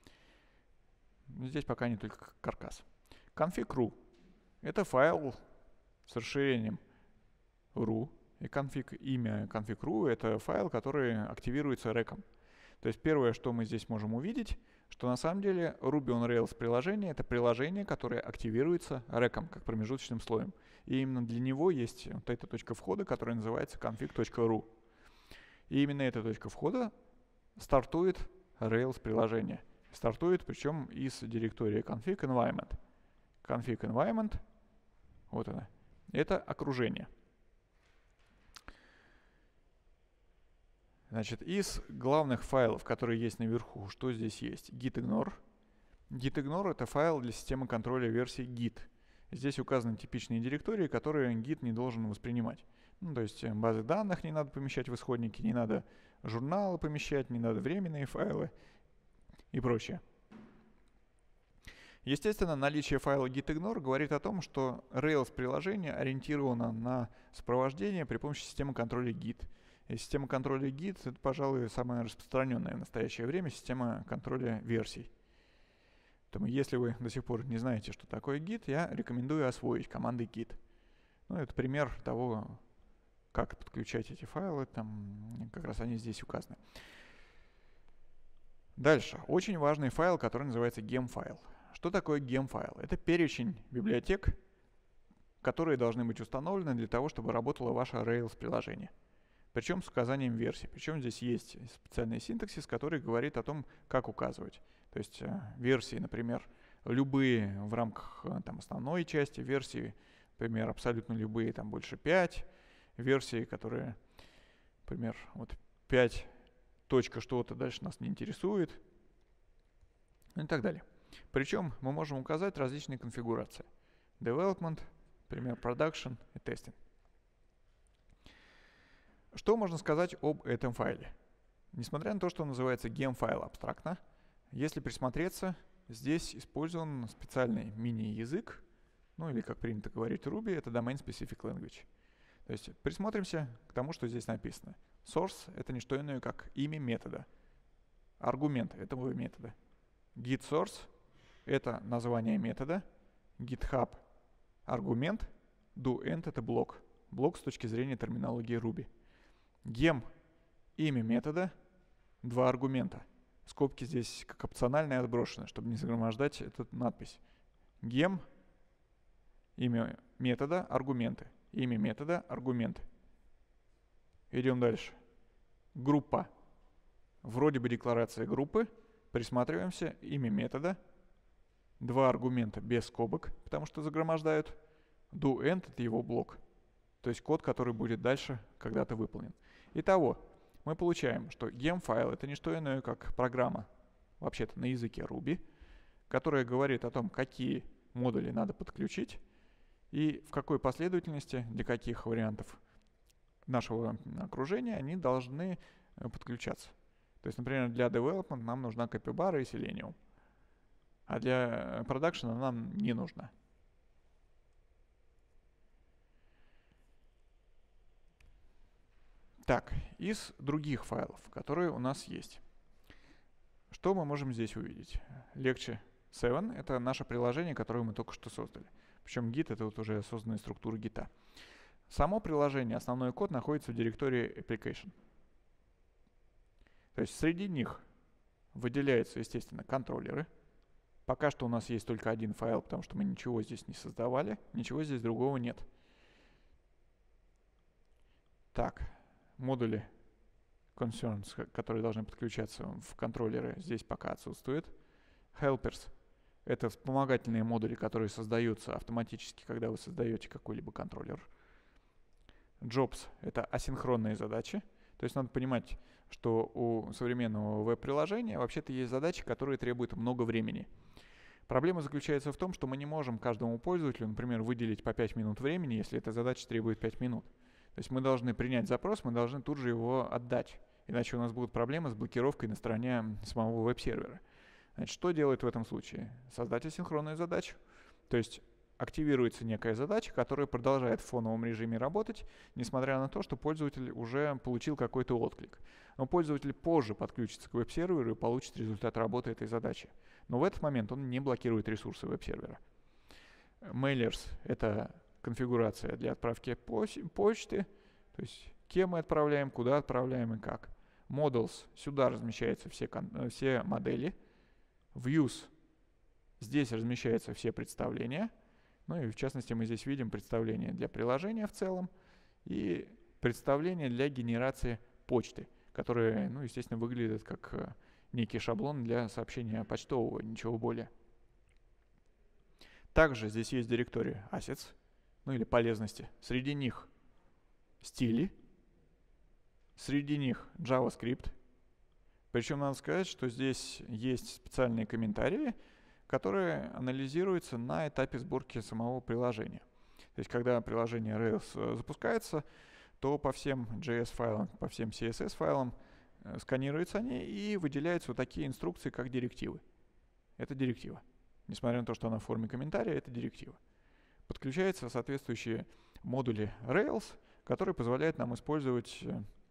Speaker 1: Здесь пока не только каркас. Config.ru — это файл с расширением ru, и config, имя config.ru — это файл, который активируется рэком. То есть первое, что мы здесь можем увидеть, что на самом деле Ruby on Rails приложение — это приложение, которое активируется рэком, как промежуточным слоем. И именно для него есть вот эта точка входа, которая называется config.ru. И именно эта точка входа стартует Rails приложение. Стартует, причем из директории config environment. Config environment, вот она, это окружение. Значит, из главных файлов, которые есть наверху, что здесь есть? gitignore. Gitignore — это файл для системы контроля версий Git. Здесь указаны типичные директории, которые Git не должен воспринимать. Ну, то есть базы данных не надо помещать в исходники, не надо журналы помещать, не надо временные файлы и прочее. Естественно, наличие файла gitignore говорит о том, что Rails-приложение ориентировано на сопровождение при помощи системы контроля Git. И система контроля Git — это, пожалуй, самая распространенная в настоящее время система контроля версий. Поэтому, если вы до сих пор не знаете, что такое Git, я рекомендую освоить командой Git. Ну, это пример того, как подключать эти файлы, там как раз они здесь указаны. Дальше. Очень важный файл, который называется gem-файл. Что такое gem-файл? Это перечень библиотек, которые должны быть установлены для того, чтобы работало ваше Rails-приложение. Причем с указанием версий. Причем здесь есть специальный синтаксис, который говорит о том, как указывать. То есть э, версии, например, любые в рамках там, основной части, версии, например, абсолютно любые, там больше пять, версии, которые, например, вот пять точка что-то дальше нас не интересует, и так далее. Причем мы можем указать различные конфигурации. Development, например, Production и Testing. Что можно сказать об этом файле? Несмотря на то, что он называется gem-файл абстрактно, если присмотреться, здесь использован специальный мини-язык, ну или, как принято говорить в Ruby, это Domain Specific Language. То есть присмотримся к тому, что здесь написано. Source — это не что иное, как имя метода, аргумент этого метода. GitSource — это название метода, GitHub — аргумент, doEnd — это блок. Блок с точки зрения терминологии Ruby. Gem — имя метода, два аргумента. Скобки здесь как опциональные отброшены, чтобы не загромождать эту надпись. Gem Имя метода, аргументы. Имя метода, аргументы. Идем дальше. Группа. Вроде бы декларация группы. Присматриваемся. Имя метода. Два аргумента без скобок, потому что загромождают. doEnd — это его блок. То есть код, который будет дальше когда-то выполнен. Итого, мы получаем, что gem-файл — это не что иное, как программа, вообще-то на языке Ruby, которая говорит о том, какие модули надо подключить и в какой последовательности, для каких вариантов нашего окружения они должны подключаться. То есть, например, для development нам нужна Capybara и Selenium, а для продакшена нам не нужна. Так, из других файлов, которые у нас есть, что мы можем здесь увидеть? Lecture семь — это наше приложение, которое мы только что создали. Причем Git — это вот уже созданная структура Git. Само приложение, основной код находится в директории Application. То есть среди них выделяются, естественно, контроллеры. Пока что у нас есть только один файл, потому что мы ничего здесь не создавали, ничего здесь другого нет. Так, модули concerns, которые должны подключаться в контроллеры, здесь пока отсутствуют. Helpers — это вспомогательные модули, которые создаются автоматически, когда вы создаете какой-либо контроллер. Jobs — это асинхронные задачи. То есть надо понимать, что у современного веб-приложения вообще-то есть задачи, которые требуют много времени. Проблема заключается в том, что мы не можем каждому пользователю, например, выделить по пять минут времени, если эта задача требует пять минут. То есть мы должны принять запрос, мы должны тут же его отдать. Иначе у нас будут проблемы с блокировкой на стороне самого веб-сервера. Значит, что делает в этом случае? Создать асинхронную задачу. То есть активируется некая задача, которая продолжает в фоновом режиме работать, несмотря на то, что пользователь уже получил какой-то отклик. Но пользователь позже подключится к веб-серверу и получит результат работы этой задачи. Но в этот момент он не блокирует ресурсы веб-сервера. Mailers — это конфигурация для отправки почты, то есть кем мы отправляем, куда отправляем и как. Models — сюда размещаются все, все модели. Views — здесь размещаются все представления. Ну и в частности мы здесь видим представление для приложения в целом и представление для генерации почты, которые, ну, естественно, выглядят как некий шаблон для сообщения почтового, ничего более. Также здесь есть директория assets, ну или полезности. Среди них стили, среди них JavaScript. Причем надо сказать, что здесь есть специальные комментарии, которые анализируются на этапе сборки самого приложения. То есть, когда приложение Rails запускается, то по всем джей эс-файлам, по всем си эс эс-файлам сканируются они и выделяются вот такие инструкции, как директивы. Это директива. Несмотря на то, что она в форме комментария, это директива. Подключаются соответствующие модули Rails, которые позволяют нам использовать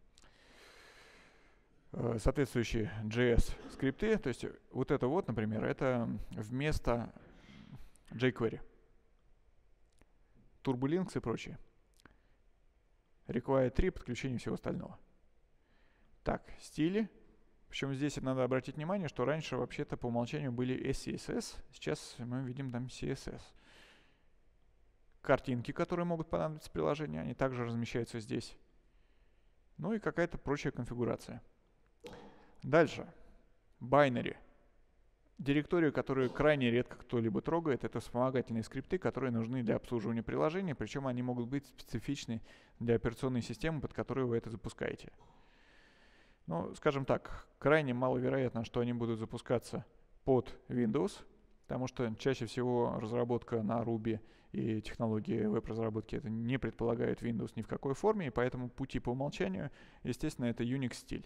Speaker 1: соответствующие джей эс-скрипты. То есть вот это вот, например, это вместо jQuery. Turbolinks и прочее. Require три, подключение всего остального. Так, стили. Причем здесь надо обратить внимание, что раньше вообще-то по умолчанию были эс си эс эс, сейчас мы видим там си эс эс. Картинки, которые могут понадобиться в приложении, они также размещаются здесь. Ну и какая-то прочая конфигурация. Дальше. Binary. Директорию, которую крайне редко кто-либо трогает, это вспомогательные скрипты, которые нужны для обслуживания приложения, причем они могут быть специфичны для операционной системы, под которую вы это запускаете. Ну, скажем так, крайне маловероятно, что они будут запускаться под Windows, потому что чаще всего разработка на Ruby и технологии веб-разработки это не предполагает Windows ни в какой форме, и поэтому пути по умолчанию, естественно, это Unix-стиль.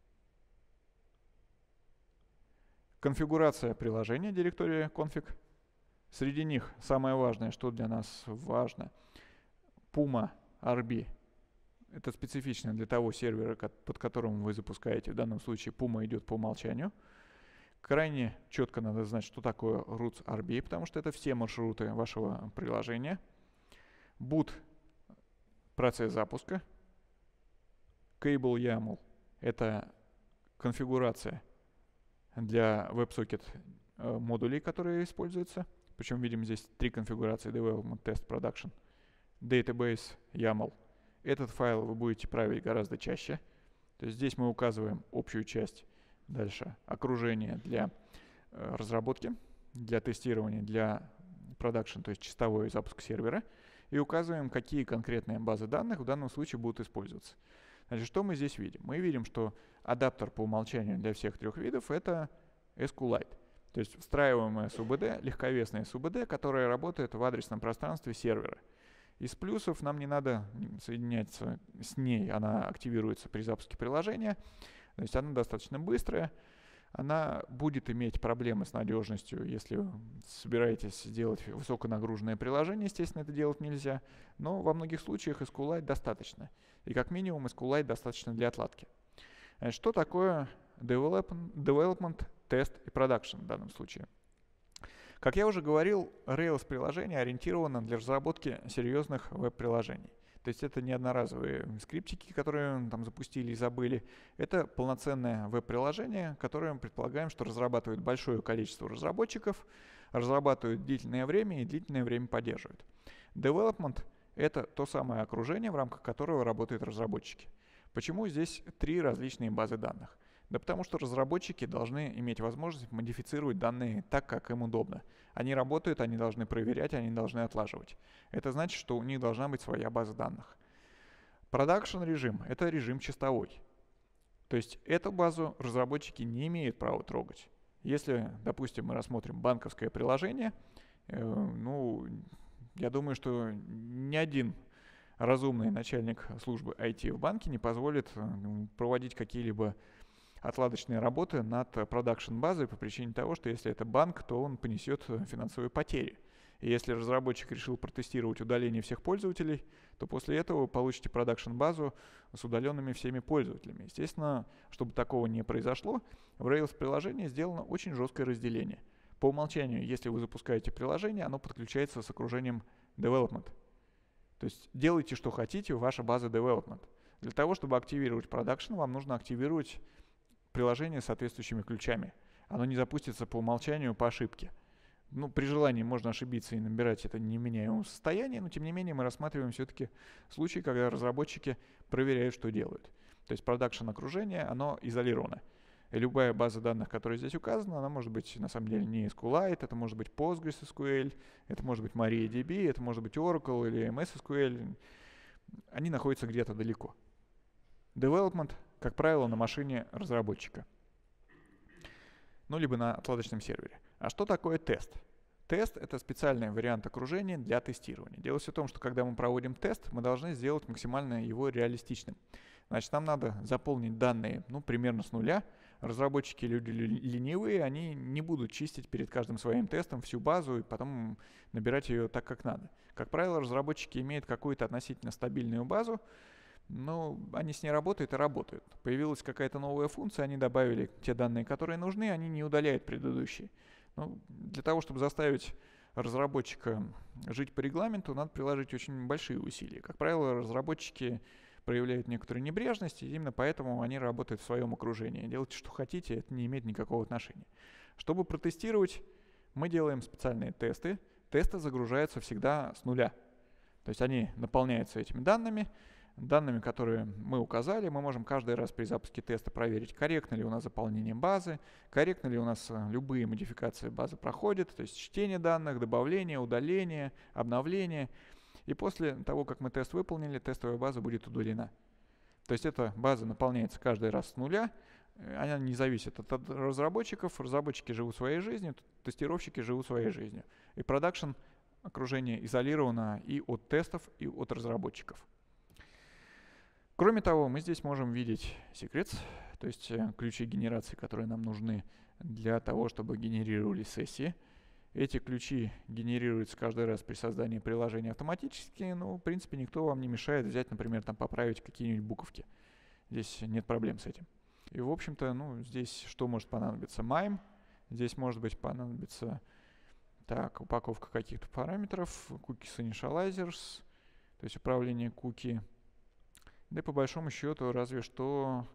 Speaker 1: Конфигурация приложения, директория config. Среди них самое важное, что для нас важно, Puma ар би. Это специфично для того сервера, под которым вы запускаете. В данном случае Puma идет по умолчанию. Крайне четко надо знать, что такое routes ар би, потому что это все маршруты вашего приложения. Boot — процесс запуска. Cable YAML — это конфигурация для WebSocket модулей, которые используются. Причем видим здесь три конфигурации: Development, Test, Production. Database, YAML. Этот файл вы будете править гораздо чаще. То есть здесь мы указываем общую часть, дальше окружение для э, разработки, для тестирования, для продакшн, то есть чистовой запуск сервера, и указываем, какие конкретные базы данных в данном случае будут использоваться. Значит, что мы здесь видим? Мы видим, что адаптер по умолчанию для всех трех видов — это SQLite, то есть встраиваемая эс ю би ди, легковесная эс ю би ди, которая работает в адресном пространстве сервера. Из плюсов нам не надо соединяться с ней, она активируется при запуске приложения, то есть она достаточно быстрая. Она будет иметь проблемы с надежностью, если вы собираетесь сделать высоконагруженное приложение, естественно, это делать нельзя, но во многих случаях SQLite достаточно, и как минимум SQLite достаточно для отладки. Значит, что такое development, development, тест и production в данном случае? Как я уже говорил, Rails-приложение ориентировано для разработки серьезных веб-приложений. То есть это не одноразовые скриптики, которые там запустили и забыли. Это полноценное веб-приложение, которое мы предполагаем, что разрабатывает большое количество разработчиков, разрабатывают длительное время и длительное время поддерживают. Development — это то самое окружение, в рамках которого работают разработчики. Почему здесь три различные базы данных? Да потому что разработчики должны иметь возможность модифицировать данные так, как им удобно. Они работают, они должны проверять, они должны отлаживать. Это значит, что у них должна быть своя база данных. Продакшн режим — это режим чистовой. То есть эту базу разработчики не имеют права трогать. Если, допустим, мы рассмотрим банковское приложение, э, ну, я думаю, что ни один разумный начальник службы ай ти в банке не позволит э, проводить какие-либо отладочные работы над продакшн-базой по причине того, что если это банк, то он понесет финансовые потери. И если разработчик решил протестировать удаление всех пользователей, то после этого вы получите продакшн-базу с удаленными всеми пользователями. Естественно, чтобы такого не произошло, в Rails-приложении сделано очень жесткое разделение. По умолчанию, если вы запускаете приложение, оно подключается с окружением development. То есть делайте, что хотите, ваша база development. Для того, чтобы активировать продакшн, вам нужно активировать приложение с соответствующими ключами. Оно не запустится по умолчанию по ошибке. Ну, при желании можно ошибиться и набирать это неменяемое состояние, но тем не менее мы рассматриваем все-таки случаи, когда разработчики проверяют, что делают. То есть продакшн окружение, оно изолировано. И любая база данных, которая здесь указана, она может быть на самом деле не SQLite, это может быть PostgreSQL, это может быть MariaDB, это может быть Oracle или эм эс эс кью эль. Они находятся где-то далеко. Development, как правило, на машине разработчика. Ну, либо на отладочном сервере. А что такое тест? Тест — это специальный вариант окружения для тестирования. Дело все в том, что когда мы проводим тест, мы должны сделать максимально его реалистичным. Значит, нам надо заполнить данные, ну, примерно с нуля. Разработчики, люди ленивые, они не будут чистить перед каждым своим тестом всю базу и потом набирать ее так, как надо. Как правило, разработчики имеют какую-то относительно стабильную базу, но они с ней работают и работают. Появилась какая-то новая функция, они добавили те данные, которые нужны, они не удаляют предыдущие. Но для того, чтобы заставить разработчика жить по регламенту, надо приложить очень большие усилия. Как правило, разработчики проявляют некоторую небрежность, и именно поэтому они работают в своем окружении. Делайте, что хотите, это не имеет никакого отношения. Чтобы протестировать, мы делаем специальные тесты. Тесты загружаются всегда с нуля. То есть они наполняются этими данными, данными, которые мы указали. Мы можем каждый раз при запуске теста проверить, корректно ли у нас заполнение базы, корректно ли у нас любые модификации базы проходят, то есть чтение данных, добавление, удаление, обновление. И после того, как мы тест выполнили, тестовая база будет удалена. То есть эта база наполняется каждый раз с нуля. Она не зависит от разработчиков. Разработчики живут своей жизнью, тестировщики живут своей жизнью. И продакшн окружение изолировано и от тестов, и от разработчиков. Кроме того, мы здесь можем видеть secrets, то есть ключи генерации, которые нам нужны для того, чтобы генерировали сессии. Эти ключи генерируются каждый раз при создании приложения автоматически. Ну, в принципе, никто вам не мешает взять, например, там поправить какие-нибудь буковки. Здесь нет проблем с этим. И, в общем-то, ну, здесь что может понадобиться? майм. Здесь может быть понадобится так, упаковка каких-то параметров, cookies initializers, то есть управление куки. Да и по большому счету разве что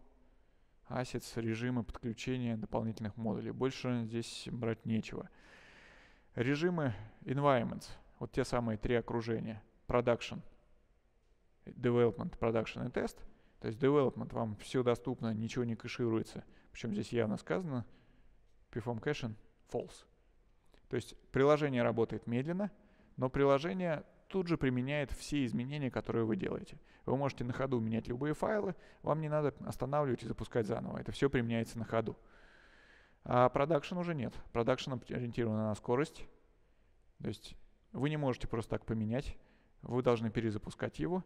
Speaker 1: assets, режимы подключения дополнительных модулей. Больше здесь брать нечего. Режимы environments, вот те самые три окружения. Production, Development, Production и Test. То есть Development вам все доступно, ничего не кэшируется. Причем здесь явно сказано Perform Caching False. То есть приложение работает медленно, но приложение тут же применяет все изменения, которые вы делаете. Вы можете на ходу менять любые файлы, вам не надо останавливать и запускать заново. Это все применяется на ходу. А Production уже нет. Production ориентирован на скорость. То есть вы не можете просто так поменять. Вы должны перезапускать его.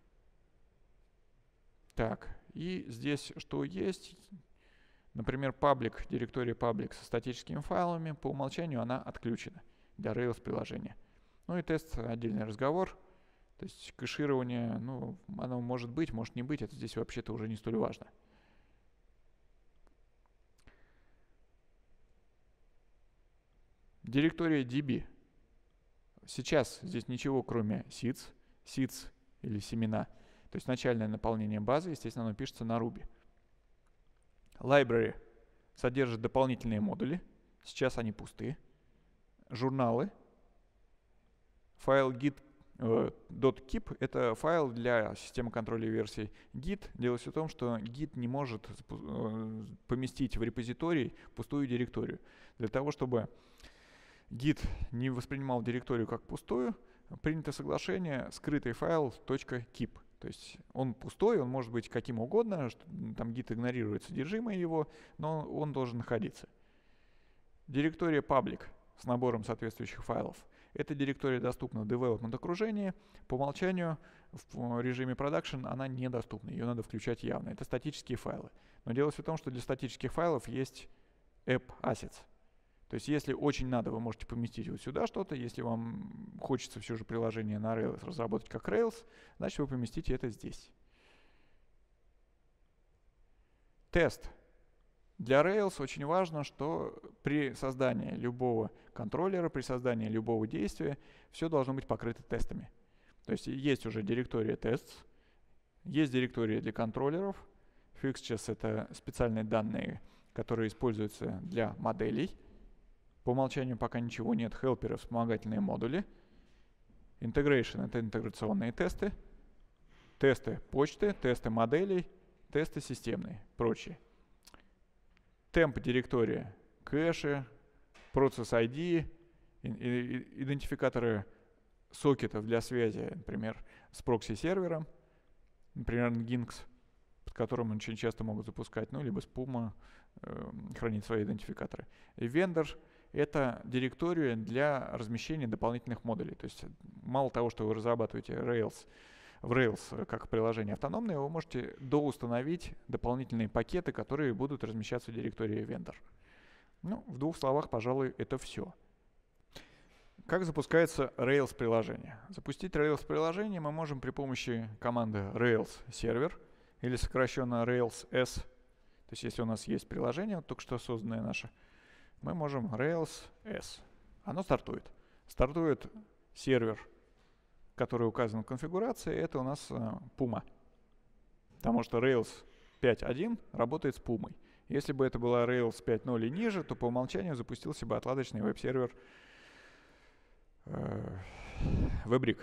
Speaker 1: Так, и здесь что есть? Например, паблик, директория паблик со статическими файлами, по умолчанию она отключена для Rails приложения. Ну и тест — отдельный разговор. То есть кэширование, ну, оно может быть, может не быть, это здесь вообще-то уже не столь важно. Директория ди би. Сейчас здесь ничего, кроме seeds, seeds или семена. То есть начальное наполнение базы, естественно, оно пишется на Ruby. Library содержит дополнительные модули. Сейчас они пусты. Журналы. Файл git.keep — это файл для системы контроля версий. Git. Дело все в том, что Git не может поместить в репозиторий пустую директорию. Для того, чтобы Git не воспринимал директорию как пустую, принято соглашение скрытый файл .keep. То есть он пустой, он может быть каким угодно, там Git игнорирует содержимое его, но он должен находиться. Директория public с набором соответствующих файлов. Эта директория доступна в development окружении. По умолчанию в режиме production она недоступна, ее надо включать явно. Это статические файлы. Но дело все в том, что для статических файлов есть app assets. То есть если очень надо, вы можете поместить вот сюда что-то. Если вам хочется все же приложение на Rails разработать как Rails, значит вы поместите это здесь. Тест. Для Rails очень важно, что при создании любого контроллера, при создании любого действия, все должно быть покрыто тестами. То есть есть уже директория tests, есть директория для контроллеров. Fixtures — это специальные данные, которые используются для моделей. По умолчанию пока ничего нет. Helper — вспомогательные модули. Integration — это интеграционные тесты. Тесты почты, тесты моделей, тесты системные, прочие. Темп директория, кэши, процесс ай ди, идентификаторы сокетов для связи, например, с прокси-сервером, например, Nginx, под которым очень часто могут запускать, ну, либо с Puma э, хранить свои идентификаторы. И vendor — это директория для размещения дополнительных модулей. То есть мало того, что вы разрабатываете Rails, в Rails как приложение автономное, вы можете доустановить дополнительные пакеты, которые будут размещаться в директории vendor. Ну, в двух словах, пожалуй, это все. Как запускается Rails приложение? Запустить Rails приложение мы можем при помощи команды Rails server или сокращенно Rails S. То есть если у нас есть приложение, вот только что созданное наше, мы можем Rails S. Оно стартует. Стартует сервер, который указан в конфигурации, это у нас uh, Puma. Потому что Rails пять точка один работает с Puma. Если бы это была Rails пять точка ноль и ниже, то по умолчанию запустился бы отладочный веб-сервер uh, WebRig.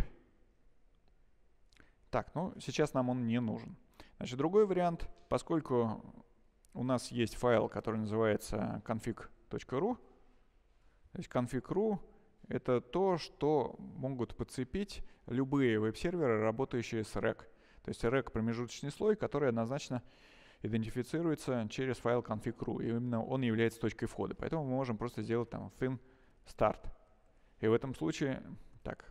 Speaker 1: Так, ну сейчас нам он не нужен. Значит, другой вариант, поскольку у нас есть файл, который называется config.ru, то есть config.ru — это то, что могут подцепить любые веб-серверы, работающие с рэк. То есть рэк — промежуточный слой, который однозначно идентифицируется через файл config.ru, и именно он является точкой входа. Поэтому мы можем просто сделать там thin start. И в этом случае, так,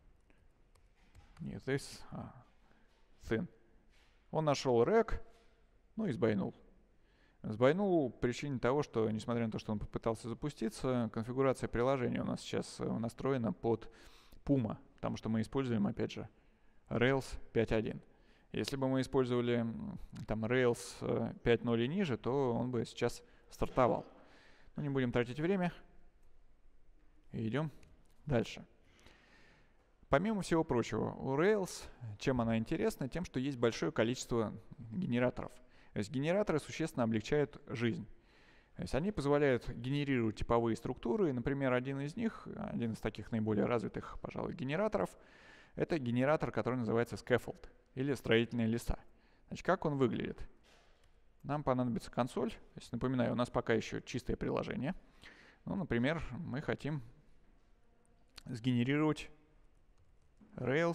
Speaker 1: не this, а thin. Он нашел рэк, ну и сбайнул. Сбайнул по причине того, что, несмотря на то, что он попытался запуститься, конфигурация приложения у нас сейчас настроена под Puma, потому что мы используем, опять же, Rails пять точка один. Если бы мы использовали там Rails пять точка ноль и ниже, то он бы сейчас стартовал. Но не будем тратить время. И идем дальше. Помимо всего прочего, у Rails, чем она интересна? Тем, что есть большое количество генераторов. То есть генераторы существенно облегчают жизнь. То есть они позволяют генерировать типовые структуры. Например, один из них, один из таких наиболее развитых, пожалуй, генераторов, это генератор, который называется scaffold или строительные леса. Значит, как он выглядит? Нам понадобится консоль. То есть, напоминаю, у нас пока еще чистое приложение. Ну, например, мы хотим сгенерировать Rails,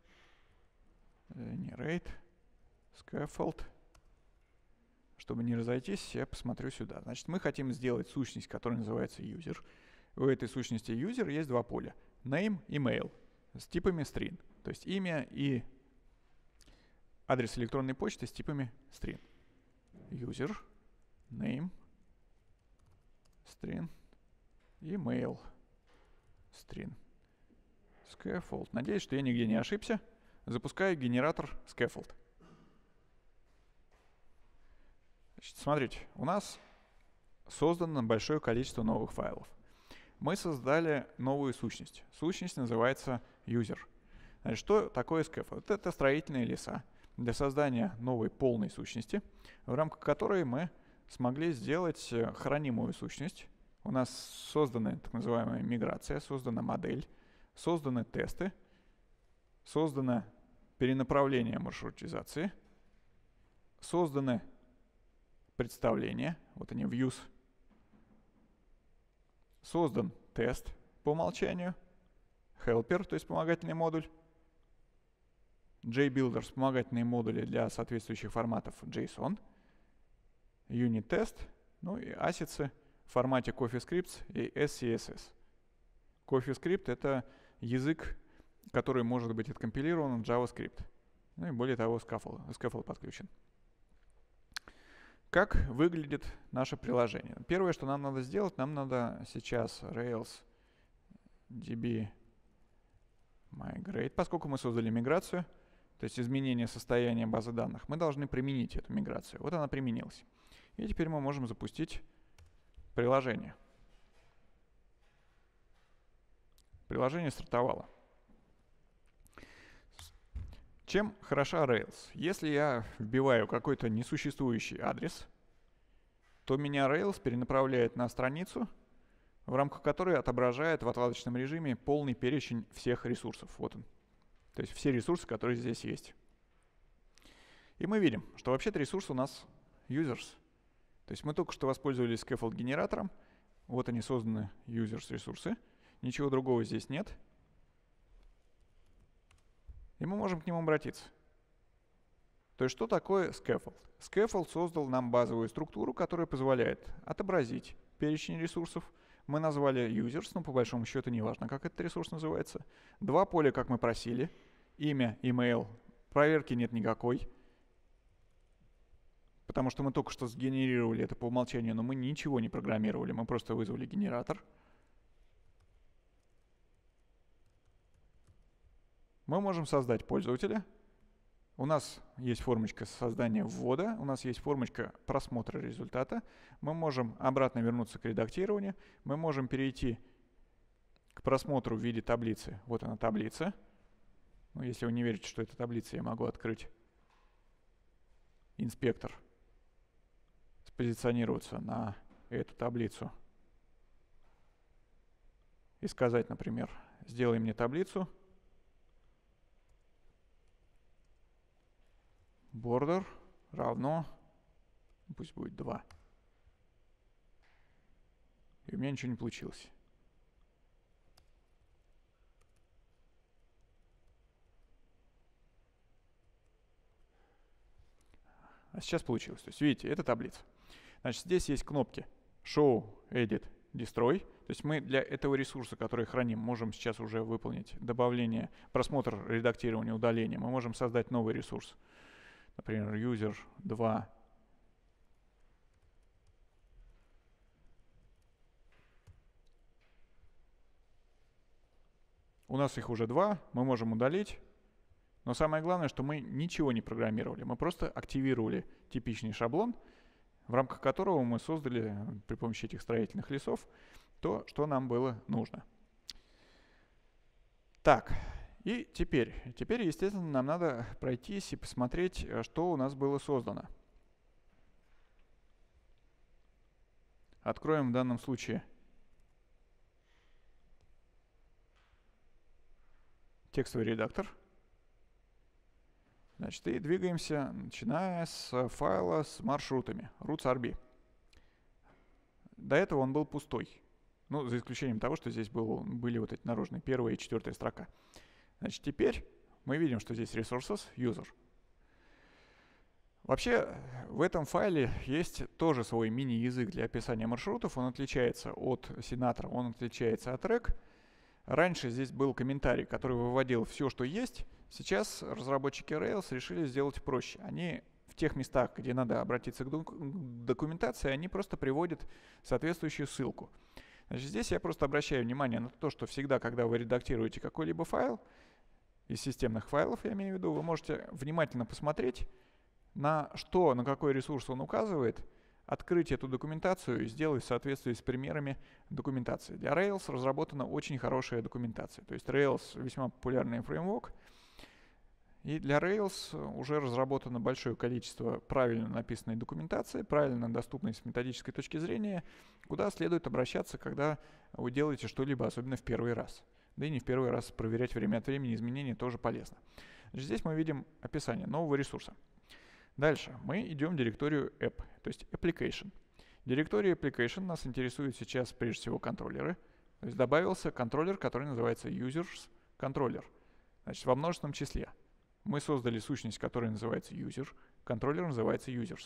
Speaker 1: не RAID, scaffold. Чтобы не разойтись, я посмотрю сюда. Значит, мы хотим сделать сущность, которая называется user. У этой сущности user есть два поля. Name и mail с типами string. То есть имя и адрес электронной почты с типами string. User, name, string и mail, string. Scaffold. Надеюсь, что я нигде не ошибся. Запускаю генератор scaffold. Значит, смотрите, у нас создано большое количество новых файлов. Мы создали новую сущность. Сущность называется user. Значит, что такое scaffold? Это строительные леса для создания новой полной сущности, в рамках которой мы смогли сделать хранимую сущность. У нас создана так называемая миграция, создана модель, созданы тесты, создано перенаправление маршрутизации, созданы представления, вот они, views, создан тест по умолчанию, helper, то есть вспомогательный модуль, JBuilder, вспомогательные модули для соответствующих форматов JSON, unit-test, ну и assets в формате CoffeeScript и эс си эс эс. CoffeeScript — это язык, который может быть откомпилирован в JavaScript. Ну и более того, scaffold, scaffold подключен. Как выглядит наше приложение? Первое, что нам надо сделать, нам надо сейчас Rails ди би migrate, поскольку мы создали миграцию, то есть изменение состояния базы данных, мы должны применить эту миграцию. Вот она применилась. И теперь мы можем запустить приложение. Приложение стартовало. Чем хороша Rails? Если я вбиваю какой-то несуществующий адрес, то меня Rails перенаправляет на страницу, в рамках которой отображает в отладочном режиме полный перечень всех ресурсов. Вот он. То есть все ресурсы, которые здесь есть. И мы видим, что вообще-то ресурс у нас users. То есть мы только что воспользовались scaffold генератором. Вот они созданы users ресурсы. Ничего другого здесь нет. И мы можем к нему обратиться. То есть что такое scaffold? Scaffold создал нам базовую структуру, которая позволяет отобразить перечень ресурсов. Мы назвали users, но по большому счету не важно, как этот ресурс называется. Два поля, как мы просили. Имя, email. Проверки нет никакой. Потому что мы только что сгенерировали это по умолчанию, но мы ничего не программировали, мы просто вызвали генератор. Мы можем создать пользователя. У нас есть формочка создания ввода, у нас есть формочка просмотра результата. Мы можем обратно вернуться к редактированию. Мы можем перейти к просмотру в виде таблицы. Вот она таблица. Ну, если вы не верите, что это таблица, я могу открыть инспектор, спозиционироваться на эту таблицу и сказать, например, сделай мне таблицу. Border равно, пусть будет два. И у меня ничего не получилось. А сейчас получилось. То есть, видите, это таблица. Значит, здесь есть кнопки Show, Edit, Destroy. То есть мы для этого ресурса, который храним, можем сейчас уже выполнить добавление, просмотр, редактирование, удаление. Мы можем создать новый ресурс. Например, user два. У нас их уже два, мы можем удалить. Но самое главное, что мы ничего не программировали. Мы просто активировали типичный шаблон, в рамках которого мы создали при помощи этих строительных лесов то, что нам было нужно. Так. И теперь, теперь, естественно, нам надо пройтись и посмотреть, что у нас было создано. Откроем в данном случае текстовый редактор. Значит, и двигаемся, начиная с файла с маршрутами, routes.rb. До этого он был пустой. Ну, за исключением того, что здесь был, были вот эти наружные первая и четвертая строка. Значит, теперь мы видим, что здесь resources, user. Вообще, в этом файле есть тоже свой мини-язык для описания маршрутов. Он отличается от Sinatra, он отличается от Rec. Раньше здесь был комментарий, который выводил все, что есть. Сейчас разработчики Rails решили сделать проще. Они в тех местах, где надо обратиться к документации, они просто приводят соответствующую ссылку. Значит, здесь я просто обращаю внимание на то, что всегда, когда вы редактируете какой-либо файл, из системных файлов, я имею в виду, вы можете внимательно посмотреть, на что, на какой ресурс он указывает, открыть эту документацию и сделать в соответствии с примерами документации. Для Rails разработана очень хорошая документация. То есть Rails весьма популярный фреймворк. И для Rails уже разработано большое количество правильно написанной документации, правильно доступной с методической точки зрения, куда следует обращаться, когда вы делаете что-либо, особенно в первый раз. Да и не в первый раз проверять время от времени изменения тоже полезно. Значит, здесь мы видим описание нового ресурса. Дальше мы идем в директорию app, то есть application. В директории application нас интересует сейчас прежде всего контроллеры. То есть добавился контроллер, который называется users controller. Значит, во множественном числе. Мы создали сущность, которая называется user, контроллер называется users.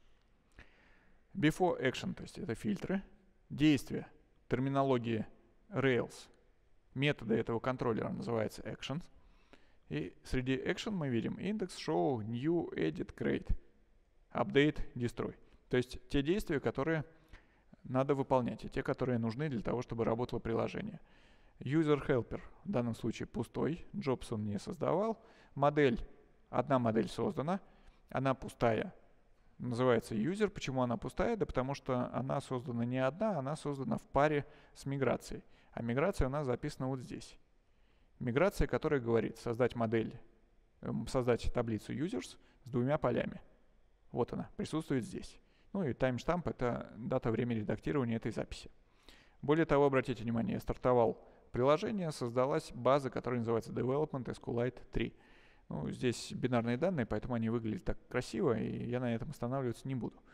Speaker 1: Before action, то есть это фильтры, действия, терминология Rails, методы этого контроллера называется actions. И среди action мы видим index, show, new, edit, create, update, destroy. То есть те действия, которые надо выполнять, и те, которые нужны для того, чтобы работало приложение. User helper в данном случае пустой, jobs он не создавал. Модель, одна модель создана, она пустая, называется user. Почему она пустая? Да потому что она создана не одна, она создана в паре с миграцией. А миграция у нас записана вот здесь. Миграция, которая говорит создать модель, создать таблицу users с двумя полями. Вот она, присутствует здесь. Ну и таймштамп — это дата, время редактирования этой записи. Более того, обратите внимание, я стартовал приложение, создалась база, которая называется Development SQLite три. Ну, здесь бинарные данные, поэтому они выглядят так красиво, и я на этом останавливаться не буду.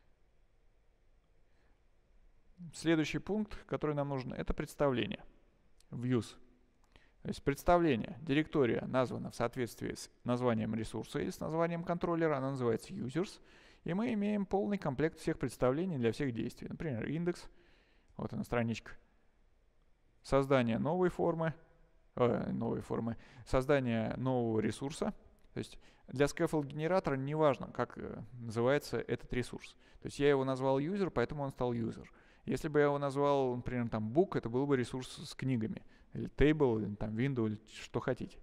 Speaker 1: Следующий пункт, который нам нужен, это представление. Views. То есть представление, директория названа в соответствии с названием ресурса или с названием контроллера, она называется users, и мы имеем полный комплект всех представлений для всех действий. Например, индекс, вот она страничка, создание новой формы, э, новой формы, создание нового ресурса. То есть для scaffold-генератора не важно, как э, называется этот ресурс. То есть я его назвал user, поэтому он стал user. Если бы я его назвал, например, там book, это был бы ресурс с книгами, или table, или там window, или что хотите.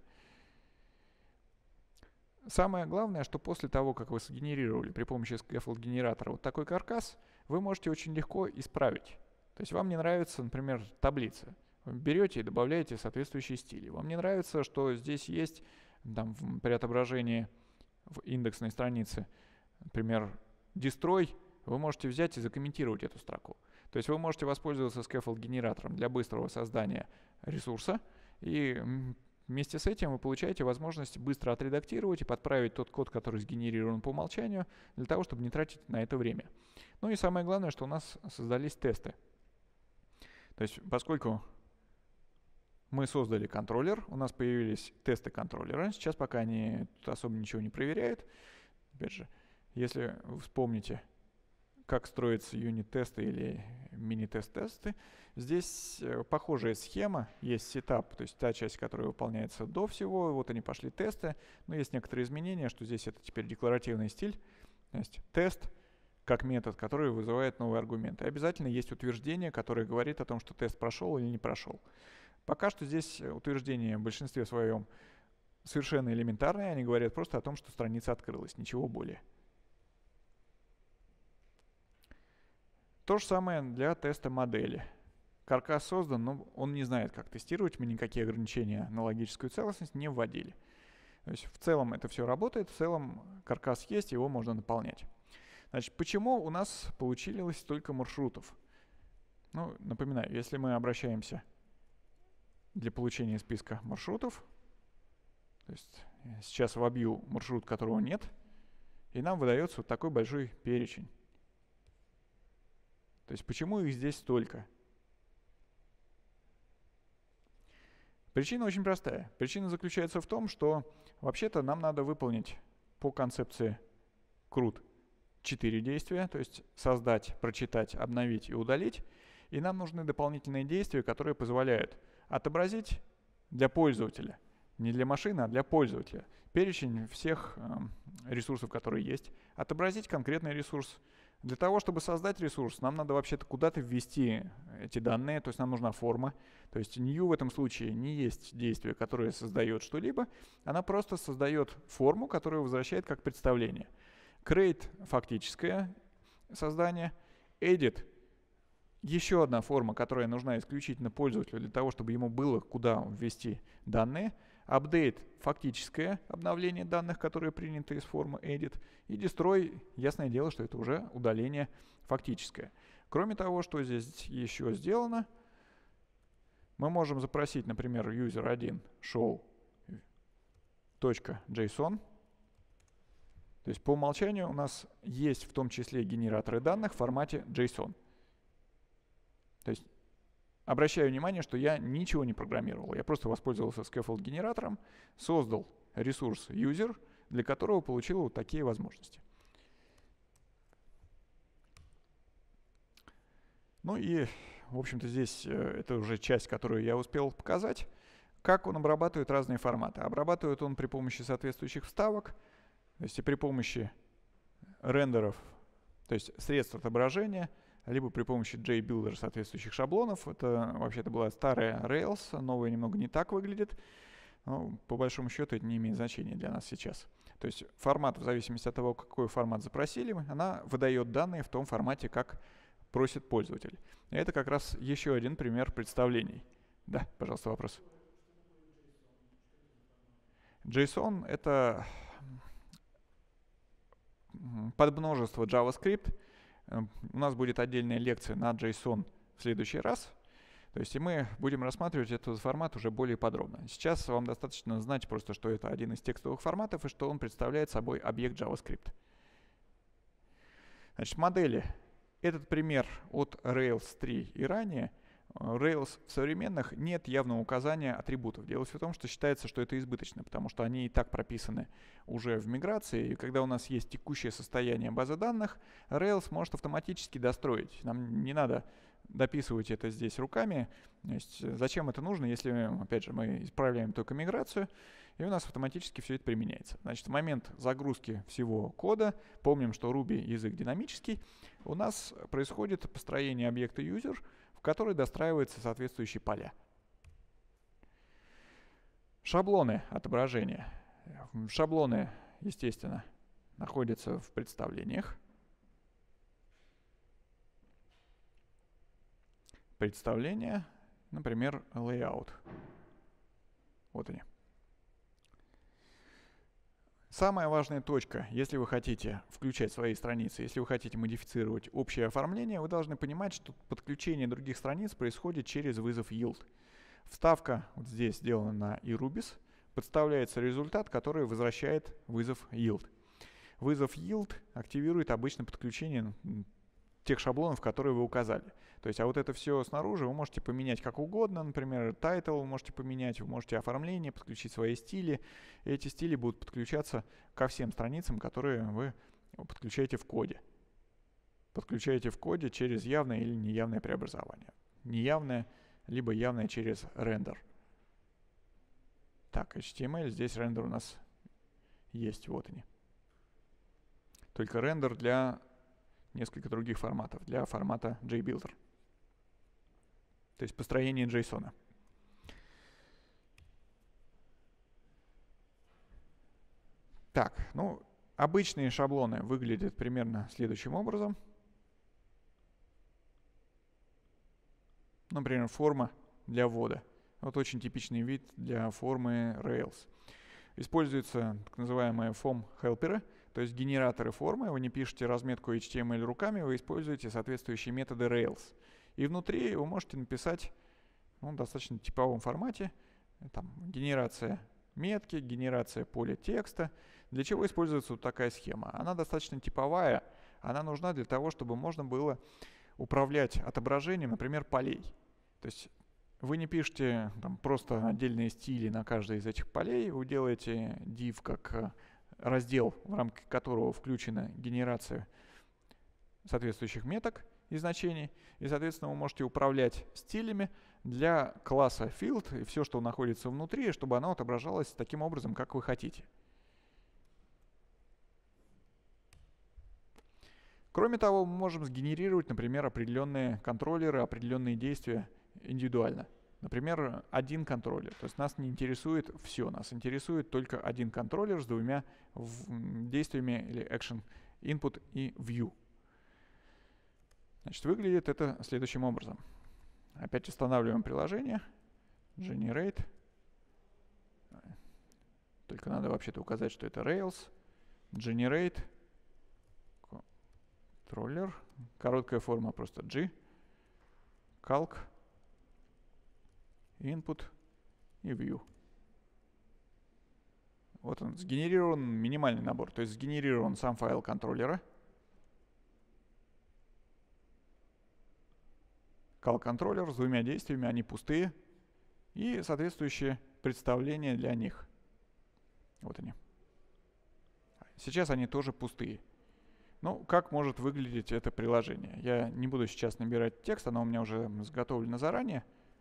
Speaker 1: Самое главное, что после того, как вы сгенерировали при помощи scaffold-генератора вот такой каркас, вы можете очень легко исправить. То есть вам не нравится, например, таблица. Вы берете и добавляете соответствующие стили. Вам не нравится, что здесь есть там, при отображении в индексной странице, например, destroy, вы можете взять и закомментировать эту строку. То есть вы можете воспользоваться scaffold-генератором для быстрого создания ресурса, и вместе с этим вы получаете возможность быстро отредактировать и подправить тот код, который сгенерирован по умолчанию, для того, чтобы не тратить на это время. Ну и самое главное, что у нас создались тесты. То есть поскольку мы создали контроллер, у нас появились тесты контроллера. Сейчас пока они тут особо ничего не проверяют. Опять же, если вы вспомните, как строятся юнит-тесты или мини-тест-тесты, здесь похожая схема. Есть сетап, то есть та часть, которая выполняется до всего. Вот они пошли тесты. Но есть некоторые изменения, что здесь это теперь декларативный стиль. То есть тест как метод, который вызывает новые аргументы. И обязательно есть утверждение, которое говорит о том, что тест прошел или не прошел. Пока что здесь утверждения в большинстве своем совершенно элементарные. Они говорят просто о том, что страница открылась, ничего более. То же самое для теста модели. Каркас создан, но он не знает, как тестировать. Мы никакие ограничения на логическую целостность не вводили. То есть в целом это все работает, в целом каркас есть, его можно наполнять. Значит, почему у нас получилось столько маршрутов? Ну, напоминаю, если мы обращаемся для получения списка маршрутов, то есть сейчас вобью маршрут, которого нет, и нам выдается вот такой большой перечень. То есть почему их здесь столько? Причина очень простая. Причина заключается в том, что вообще-то нам надо выполнить по концепции крут четыре действия, то есть создать, прочитать, обновить и удалить. И нам нужны дополнительные действия, которые позволяют отобразить для пользователя, не для машины, а для пользователя, перечень всех э, ресурсов, которые есть, отобразить конкретный ресурс. Для того, чтобы создать ресурс, нам надо вообще-то куда-то ввести эти данные, то есть нам нужна форма. То есть new в этом случае не есть действие, которое создает что-либо, она просто создает форму, которую возвращает как представление. Create — фактическое создание, edit — еще одна форма, которая нужна исключительно пользователю для того, чтобы ему было куда ввести данные. Update — фактическое обновление данных, которые приняты из формы edit. И destroy — ясное дело, что это уже удаление фактическое. Кроме того, что здесь еще сделано, мы можем запросить, например, user один show.json. То есть по умолчанию у нас есть в том числе генераторы данных в формате JSON. То есть обращаю внимание, что я ничего не программировал. Я просто воспользовался scaffold-генератором, создал ресурс user, для которого получил вот такие возможности. Ну и, в общем-то, здесь это уже часть, которую я успел показать. Как он обрабатывает разные форматы? Обрабатывает он при помощи соответствующих вставок, то есть и при помощи рендеров, то есть средств отображения, либо при помощи JBuilder соответствующих шаблонов. Это вообще-то была старая Rails, новая немного не так выглядит. Но по большому счету это не имеет значения для нас сейчас. То есть формат, в зависимости от того, какой формат запросили мы, она выдает данные в том формате, как просит пользователь. И это как раз еще один пример представлений. Да, пожалуйста, вопрос. JSON — это подмножество JavaScript. У нас будет отдельная лекция на JSON в следующий раз. То есть и мы будем рассматривать этот формат уже более подробно. Сейчас вам достаточно знать просто, что это один из текстовых форматов и что он представляет собой объект JavaScript. Значит, модели. Этот пример от Rails три и ранее. Rails в современных нет явного указания атрибутов. Дело в том, что считается, что это избыточно, потому что они и так прописаны уже в миграции. И когда у нас есть текущее состояние базы данных, Rails может автоматически достроить. Нам не надо дописывать это здесь руками. То есть зачем это нужно, если, опять же, мы исправляем только миграцию, и у нас автоматически все это применяется. Значит, в момент загрузки всего кода, помним, что Ruby язык динамический, у нас происходит построение объекта user, в который достраиваются соответствующие поля. Шаблоны отображения. Шаблоны, естественно, находятся в представлениях. Представления, например, layout. Вот они. Самая важная точка, если вы хотите включать свои страницы, если вы хотите модифицировать общее оформление, вы должны понимать, что подключение других страниц происходит через вызов yield. Вставка вот здесь сделана на irubis, подставляется результат, который возвращает вызов yield. Вызов yield активирует обычно подключение тех шаблонов, которые вы указали. То есть, а вот это все снаружи вы можете поменять как угодно, например, title вы можете поменять, вы можете оформление, подключить свои стили. И эти стили будут подключаться ко всем страницам, которые вы подключаете в коде. Подключаете в коде через явное или неявное преобразование. Неявное, либо явное через рендер. Так, эйч ти эм эль, здесь рендер у нас есть, вот они. Только рендер для несколько других форматов, для формата JBuilder. То есть построение JSON. Так, ну, обычные шаблоны выглядят примерно следующим образом. Например, форма для ввода. Вот очень типичный вид для формы Rails. Используются так называемые form-helperы, то есть генераторы формы. Вы не пишете разметку эйч ти эм эль руками, вы используете соответствующие методы Rails. И внутри вы можете написать ну, в достаточно типовом формате, там, генерация метки, генерация поля текста. Для чего используется вот такая схема? Она достаточно типовая, она нужна для того, чтобы можно было управлять отображением, например, полей. То есть вы не пишете там, просто отдельные стили на каждой из этих полей, вы делаете div как раздел, в рамках которого включена генерация соответствующих меток и значений, и, соответственно, вы можете управлять стилями для класса field и все, что находится внутри, чтобы оно отображалось таким образом, как вы хотите. Кроме того, мы можем сгенерировать, например, определенные контроллеры, определенные действия индивидуально. Например, один контроллер. То есть нас не интересует все, нас интересует только один контроллер с двумя действиями или action input и view. Значит, выглядит это следующим образом. Опять устанавливаем приложение. Generate. Только надо вообще-то указать, что это Rails. Generate. Controller. Короткая форма просто G. Calc. Input и View. Вот он, сгенерирован минимальный набор. То есть сгенерирован сам файл контроллера. Calc-контроллер с двумя действиями, они пустые. И соответствующие представления для них. Вот они. Сейчас они тоже пустые. Ну, как может выглядеть это приложение? Я не буду сейчас набирать текст, оно у меня уже заготовлено заранее.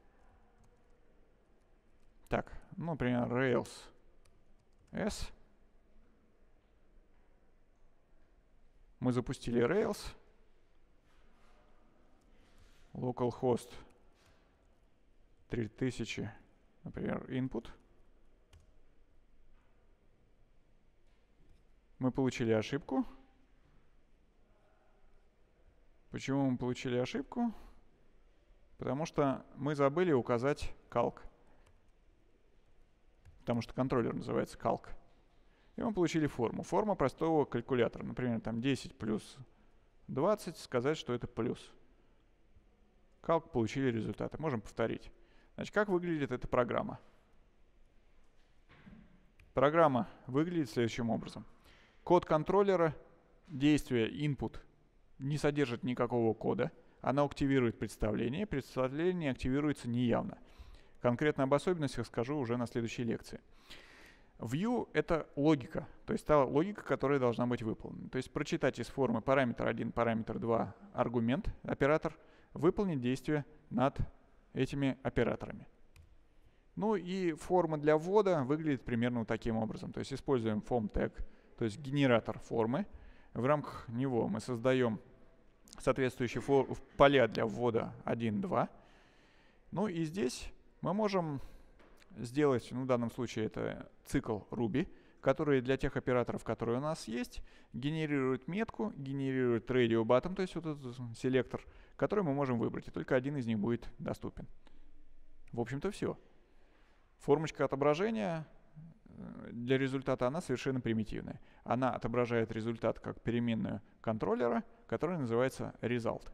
Speaker 1: Так, ну, например, Rails S. Мы запустили Rails. Localhost три тысячи, например, input. Мы получили ошибку. Почему мы получили ошибку? Потому что мы забыли указать calc. Потому что контроллер называется calc. И мы получили форму. Форма простого калькулятора. Например, там десять плюс двадцать, сказать, что это плюс. Calc, получили результаты. Можем повторить. Значит, как выглядит эта программа? Программа выглядит следующим образом. Код контроллера, действие input не содержит никакого кода. Она активирует представление. Представление активируется неявно. Конкретно об особенностях скажу уже на следующей лекции. View — это логика, то есть та логика, которая должна быть выполнена. То есть прочитать из формы параметр один, параметр два, аргумент, оператор, выполнить действие над этими операторами. Ну и форма для ввода выглядит примерно вот таким образом. То есть используем form tag, то есть генератор формы. В рамках него мы создаем соответствующие поля для ввода один, два. Ну и здесь мы можем сделать, ну, в данном случае это цикл Ruby, который для тех операторов, которые у нас есть, генерирует метку, генерирует radio button, то есть вот этот селектор, который мы можем выбрать, и только один из них будет доступен. В общем-то все. Формочка отображения для результата, она совершенно примитивная. Она отображает результат как переменную контроллера, которая называется result.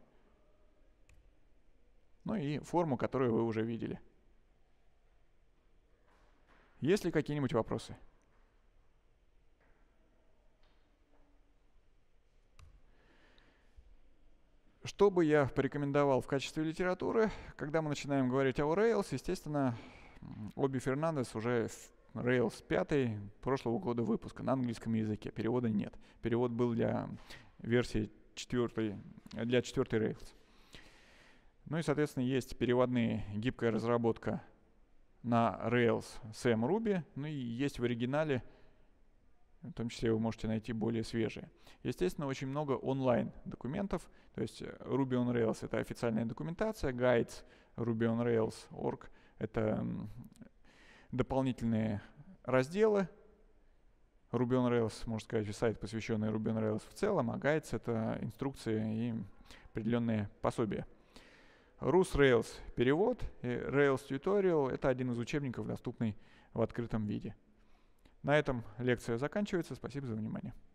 Speaker 1: Ну и форму, которую вы уже видели. Есть ли какие-нибудь вопросы? Что бы я порекомендовал в качестве литературы, когда мы начинаем говорить о Rails, естественно, Оби Фернандес уже Rails пять прошлого года выпуска на английском языке. Перевода нет. Перевод был для версии четвёртой, для четвёртой Rails. Ну и, соответственно, есть переводные, гибкая разработка на Rails сэм Ruby, ну и есть в оригинале, в том числе вы можете найти более свежие. Естественно, очень много онлайн документов, то есть Ruby on Rails — это официальная документация, Guides Ruby on Rails точка орг — это дополнительные разделы. Ruby on Rails, можно сказать, сайт, посвященный Ruby on Rails в целом, а Guides — это инструкции и определенные пособия. Rus Rails — перевод, и Rails Tutorial — это один из учебников, доступный в открытом виде. На этом лекция заканчивается. Спасибо за внимание.